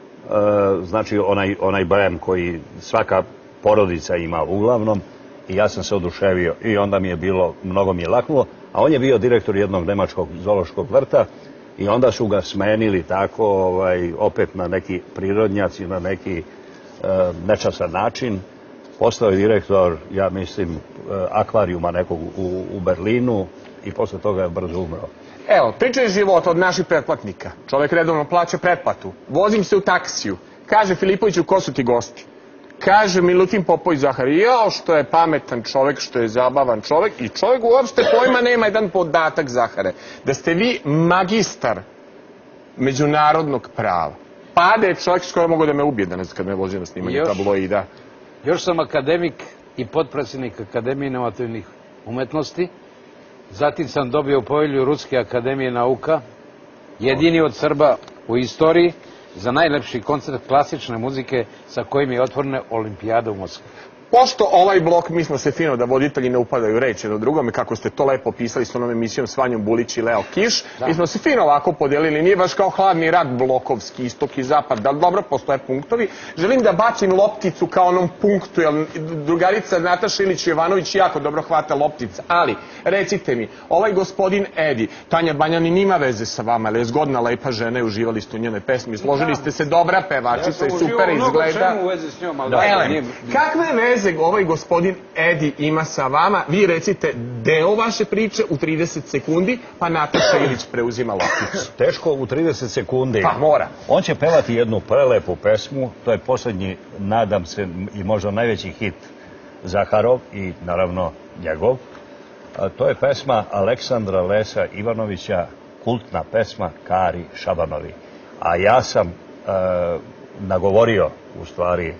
znači onaj Brem koji svaka porodica ima uglavnom, i ja sam se oduševio i onda mi je bilo, mnogo mi je laknulo, a on je bio direktor jednog nemačkog zoološkog vrta i onda su ga smenili tako, opet na neki prirodnjaci, na neki nečasan način. Postao je direktor, ja mislim, akvarijuma nekog u Berlinu i posle toga je brzo umro. Evo, priča je života od naših pretplatnika. Čovjek redovno plaća pretplatu. Vozim se u taksiju. Kaže Filipoviću, ko su ti gosti? Kaže Milutin Popović Zahar, jao što je pametan čovjek, što je zabavan čovjek i čovjek uopšte pojma nema jedan podatak Zahare. Da ste vi magistar međunarodnog prava. Pa da je čovjek s kojom mogu da me ubije danas kad me vozi na snimanje tabloida. Još sam akademik i potpredsjednik Akademije inovativnih umetnosti. Zatim sam dobio povelju Ruske akademije nauka, jedini od Srba u istoriji, za najlepši koncert klasične muzike sa kojim je otvorena olimpijada u Moskvi. Pošto ovaj blok, mi smo se fino da voditelji ne upadaju reći jedno drugome, kako ste to lepo pisali s onom emisijom s Vanjom Bulić i Leo Kiš, mi smo se fino ovako podelili, nije baš kao hladni rat blokovski, istok i zapad, da dobro postoje punktovi. Želim da bacim lopticu kao onom punktu, jer drugarica Nataša Ilić-Jovanović jako dobro hvata loptica, ali recite mi, ovaj gospodin Edi, Tanja Banjanin ima veze sa vama, ali je zgodna, lepa žena i uživali ste u njene pesmi, složili ste se, dobra pevačica i super izgleda. Kakve veze ovaj gospodin Edi ima sa vama? Vi recite deo vaše priče u 30 sekundi, pa Nataša Ilić preuzima lopticu. Teško u 30 sekundi. Pa mora. On će pevati jednu prelepu pesmu, to je posljednji, nadam se, i možda najveći hit Zaharov i naravno njegov. To je pesma Aleksandra Lesa Ivanovića, kultna pesma Kari Šabanovi. A ja sam nagovorio, u stvari,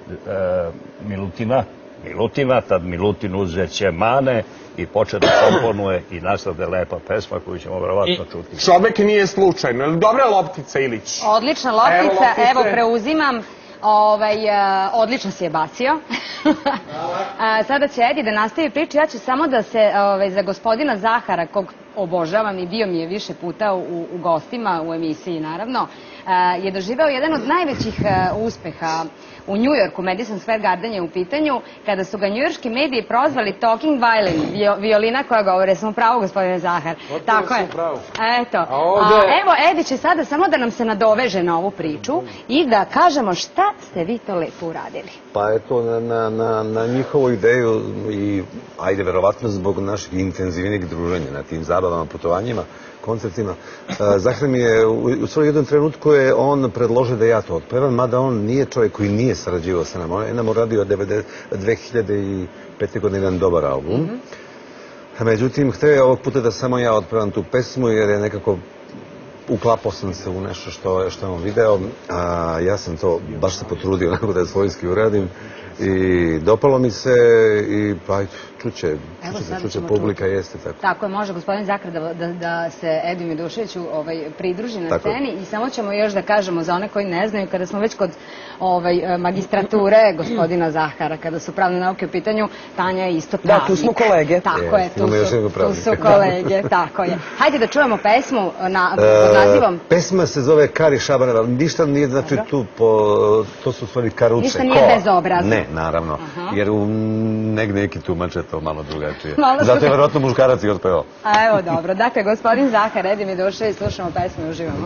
Milutina, tad Milutin uzeće mane i poče da komponuje i nastade lepa pesma koju ćemo verovatno čuti. Čovek nije slučajno. Je li dobra loptica, Ilić? Odlična loptica, evo preuzimam. Odlično si je bacio. Sada će Edi da nastavi priču. Ja ću samo da se za gospodina Zahara, kog obožavam i bio mi je više puta u gostima, u emisiji naravno, je doživeo jedan od najvećih uspeha u Njujorku, Madison Square Garden je u pitanju, kada su ga njujorški mediji prozvali talking violin, violina koja govore. Smo pravo, gospodine Zahar. Tako je. Eto. Evo, Edi će sada samo da nam se nadoveže na ovu priču i da kažemo šta ste vi to lepo uradili. Pa eto, na njihovu ideju i, ajde, verovatno zbog našeg intenzivnijeg druženja na tim zabavama, putovanjima, koncertima. Zahar mi je, u svoj jednom trenutku je on predložio da ja to otpevam, mada on nije čovjek koji nije sarađivao sa nama. On je nam uradio 2005. godine jedan dobar album. Međutim, htio je ovog puta da samo ja otpevam tu pesmu, jer je nekako uklapao sam se u nešto što je on video. Ja sam to baš se potrudio onako da je svojski uradim. I dopalo mi se i pa čuće publika, jeste tako. Tako je, može gospodin Zahar da se Ediju Miduševiću pridruži na sceni i samo ćemo još da kažemo za one koji ne znaju, kada smo već kod magistrature gospodina Zahara, kada su pravne nauke u pitanju, Tanja je isto pravnik. Da, tu smo kolege. Tako je, tu su kolege, tako je. Hajde da čujemo pesmu pod nazivom... Pesma se zove Kari Šabaner, ali ništa nije, znači tu, to su stvari karuče. Ništa nije bezobrazno. Ne, naravno, jer negdje neki tumače to malo drugačije. Zato je verovatno muškarac i otpevao. A evo dobro, dakle, gospodin Zahar, Edija Midušević, slušamo pesmu i uživamo.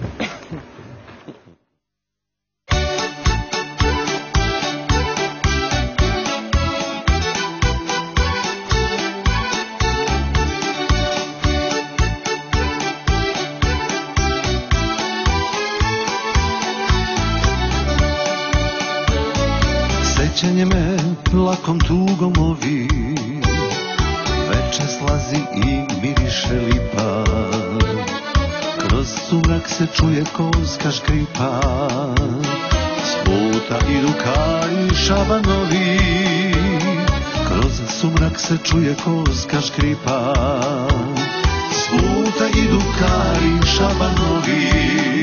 Sećanje me lakom tugom ovi, veče slazi i miriše lipa, kroz sumrak se čuje kozka škripa, s puta idu Kari Šabanovi, kroz sumrak se čuje kozka škripa, s puta idu Kari Šabanovi,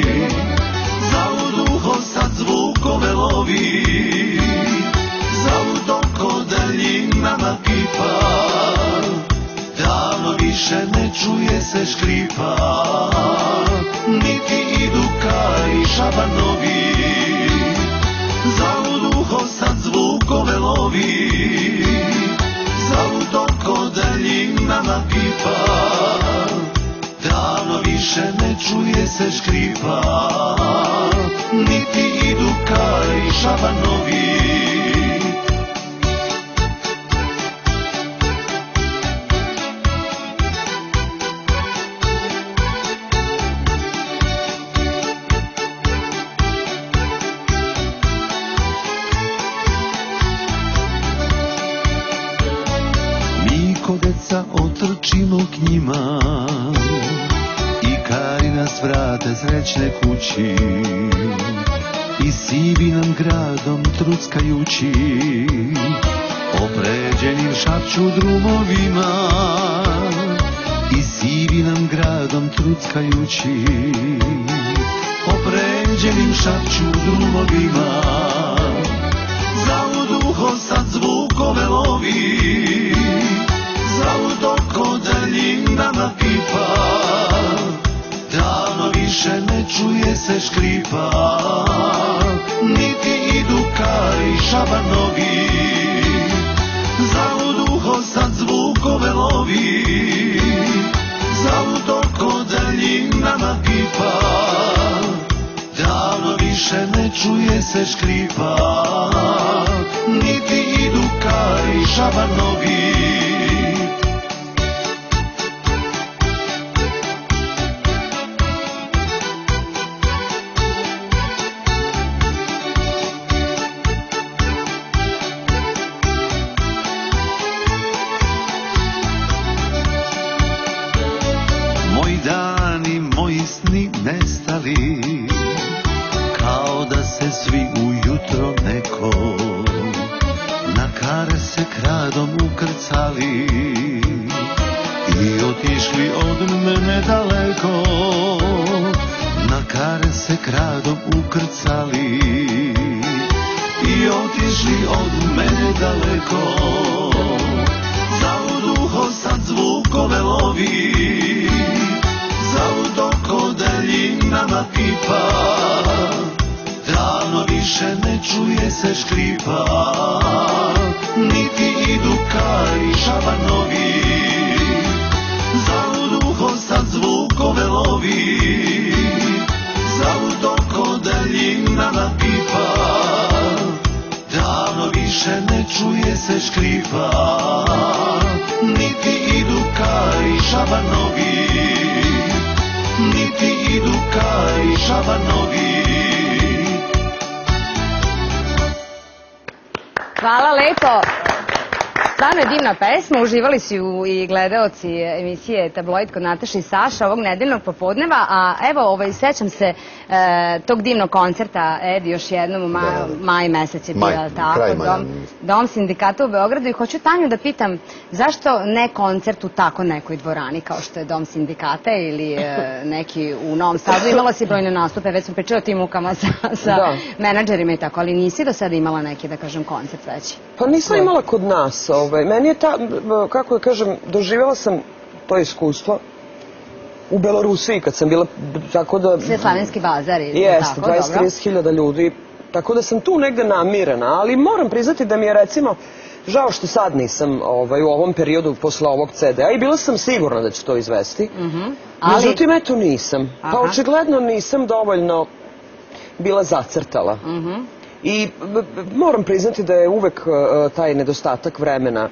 zaluduho sad zvukove lovi, zavud oko daljinama kipa, davno više ne čuje se škripa, niti idu Kari Šabanovi, zavud uho sad zvukove lovi, zavud oko daljinama kipa, davno više ne čuje se škripa, niti idu Kari Šabanovi. Deca otrčimo k njima i Kari nas vrate srećne kući i sivi nam gradom truckajući opređenim šapću drumovima i sivi nam gradom truckajući opređenim šapću drumovima zavud uho sad zvukove lovi, zavud oko daljinama kipa, davno više ne čuje se škripa, niti idu Kari Šabanovi, zavud uho sad zvukove lovi, zavud oko daljinama kipa, davno više ne čuje se škripa, niti idu Kari Šabanovi. Nestali, kao da se svi ujutro neko na Kare se kradom ukrcali i otišli od mene daleko, na Kare se kradom ukrcali i otišli od mene daleko, zavud uho sad zvukove lovi, zavud oko daljinama kipa, davno više ne čuje se škripa, niti idu Kari Šabanovi, zavud uho sad zvukove lovi, zavud oko daljinama kipa, davno više ne čuje se škripa, niti idu Kari Šabanovi, niti idu Kari Šabanovi. Hvala lepo. Stvarno je divna pesma, uživali su i gledaoci emisije Tabloid kod Nataše i Saša ovog nedeljnog popodneva, a evo, sećam se tog divnog koncerta, Edi, još jednom u maj mesec je bio, tako, Dom sindikata u Beogradu, i hoću Tanju da pitam zašto ne koncert u tako nekoj dvorani kao što je Dom sindikata ili neki u Novom Sadu. Imala si brojne nastupe, već smo pričali o tim mukama sa menadžerima i tako, ali nisi do sada imala neki, da kažem, koncert veći? Pa nisam imala kod nas. Meni je kako da kažem, doživjela sam to iskustvo u Belorusiji kad sam bila, tako da... Sveslavenski bazar ili tako, jeste, 20-30 hiljada ljudi, tako da sam tu negde namirena, ali moram priznati da mi je, recimo, žao što sad nisam u ovom periodu posle ovog CD-a i bila sam sigurna da ću to izvesti. Međutim, eto nisam. Pa očigledno nisam dovoljno bila zacrtala. I moram priznati da je uvek taj nedostatak vremena,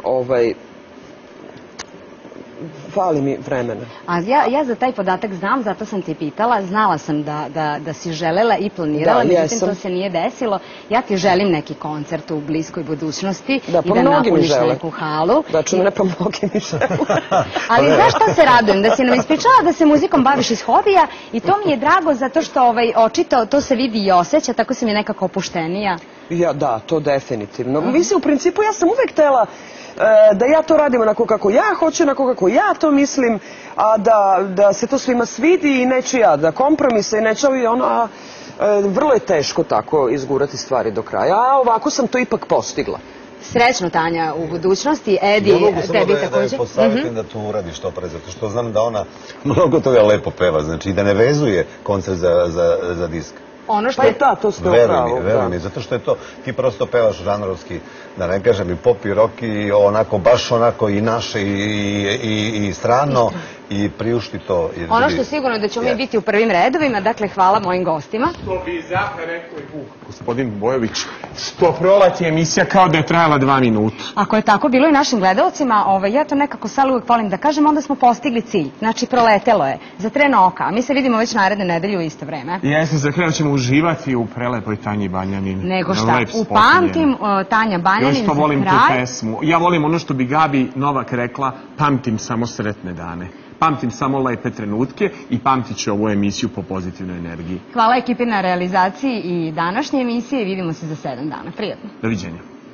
fali mi vremena. A ja za taj podatak znam, zato sam ti pitala, znala sam da si želela i planirala, međutim to se nije desilo. Ja ti želim neki koncert u bliskoj budućnosti i da napuniš neku halu. Da, ne pa mnogi mi žele. Ali znaš što se radujem? Da si nam ispričala da se muzikom baviš iz hobija i to mi je drago zato što očito to se vidi i osjeća, tako si mi nekako opuštenija. Da, to definitivno. Mislim, u principu ja sam uvek htela da ja to radim onako kako ja hoću, onako kako ja to mislim, a da se to svima svidi i neću ja da kompromise i neću a vrlo je teško tako izgurati stvari do kraja, a ovako sam to ipak postigla. Srećno, Tanja, u budućnosti. Edi, tebi takođe. Da je posavjetujem da to uradi što pre, zato što znam da ona mnogo toga lepo peva, znači da ne vezuje koncert za disk. Pa je to ste upravo. Veruj mi, zato što je to, ti prosto pevaš žanrovski, da ne kažem, i pop i rock i onako, baš onako i naše i strano i priušti to. Ono što je sigurno da ćemo mi biti u prvim redovima, dakle hvala mojim gostima. Što bi Zahar rekao i gospodin Bojović, što prolati emisija kao da je trajala 2 minuta. Ako je tako bilo i našim gledalcima, ja to nekako sad uvijek volim da kažem, onda smo postigli cilj. Znači, proletelo je za tren oka, a mi se vidimo već naredne nedelje u isto vreme. Jesmo, za kraj ćemo uživati u prelepoj Tanji Banjanin. Nego šta, upamtim Tanja Banjanin za kraj. Još to volim tu pesmu. Ja volim ono što bi Gabi Novak rekla, pamtim samo sretne dane. Pamtim samo lepe trenutke i pamtit ću ovu emisiju po pozitivnoj energiji. Hvala ekipi na realizaciji i današnje emisije i vidimo se za 7 dana. Prijatno. Doviđenja.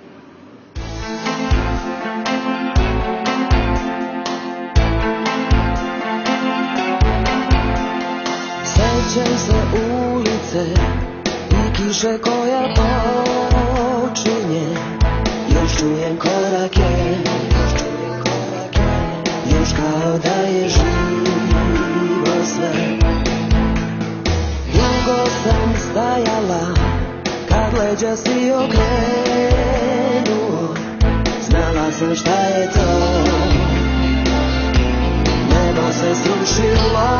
Sećam se ulice i kiše koja počinje, još čujem korake, još kao da je živo sve. Dugo sam stajala, kad leđa si okrenuo, znala sam šta je to, nebo se srušilo.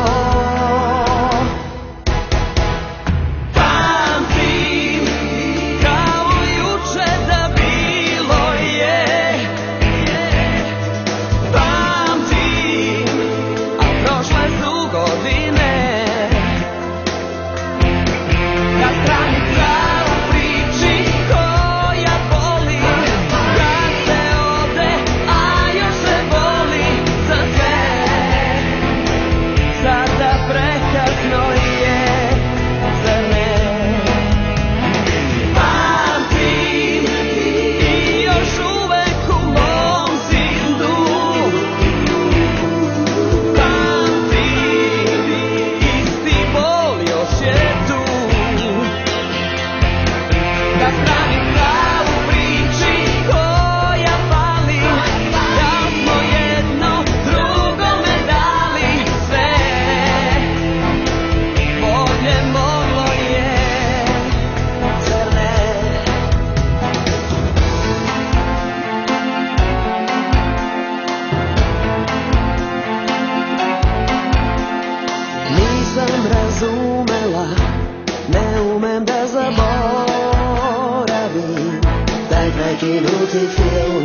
Prekinuti film,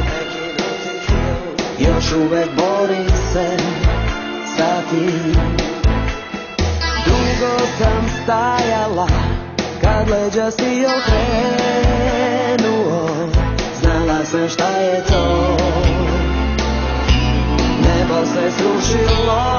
još uvek bori se sa tim. Dugo sam stajala, kad leđa si okrenuo, znala znala sam šta je to. Nebo se srušilo,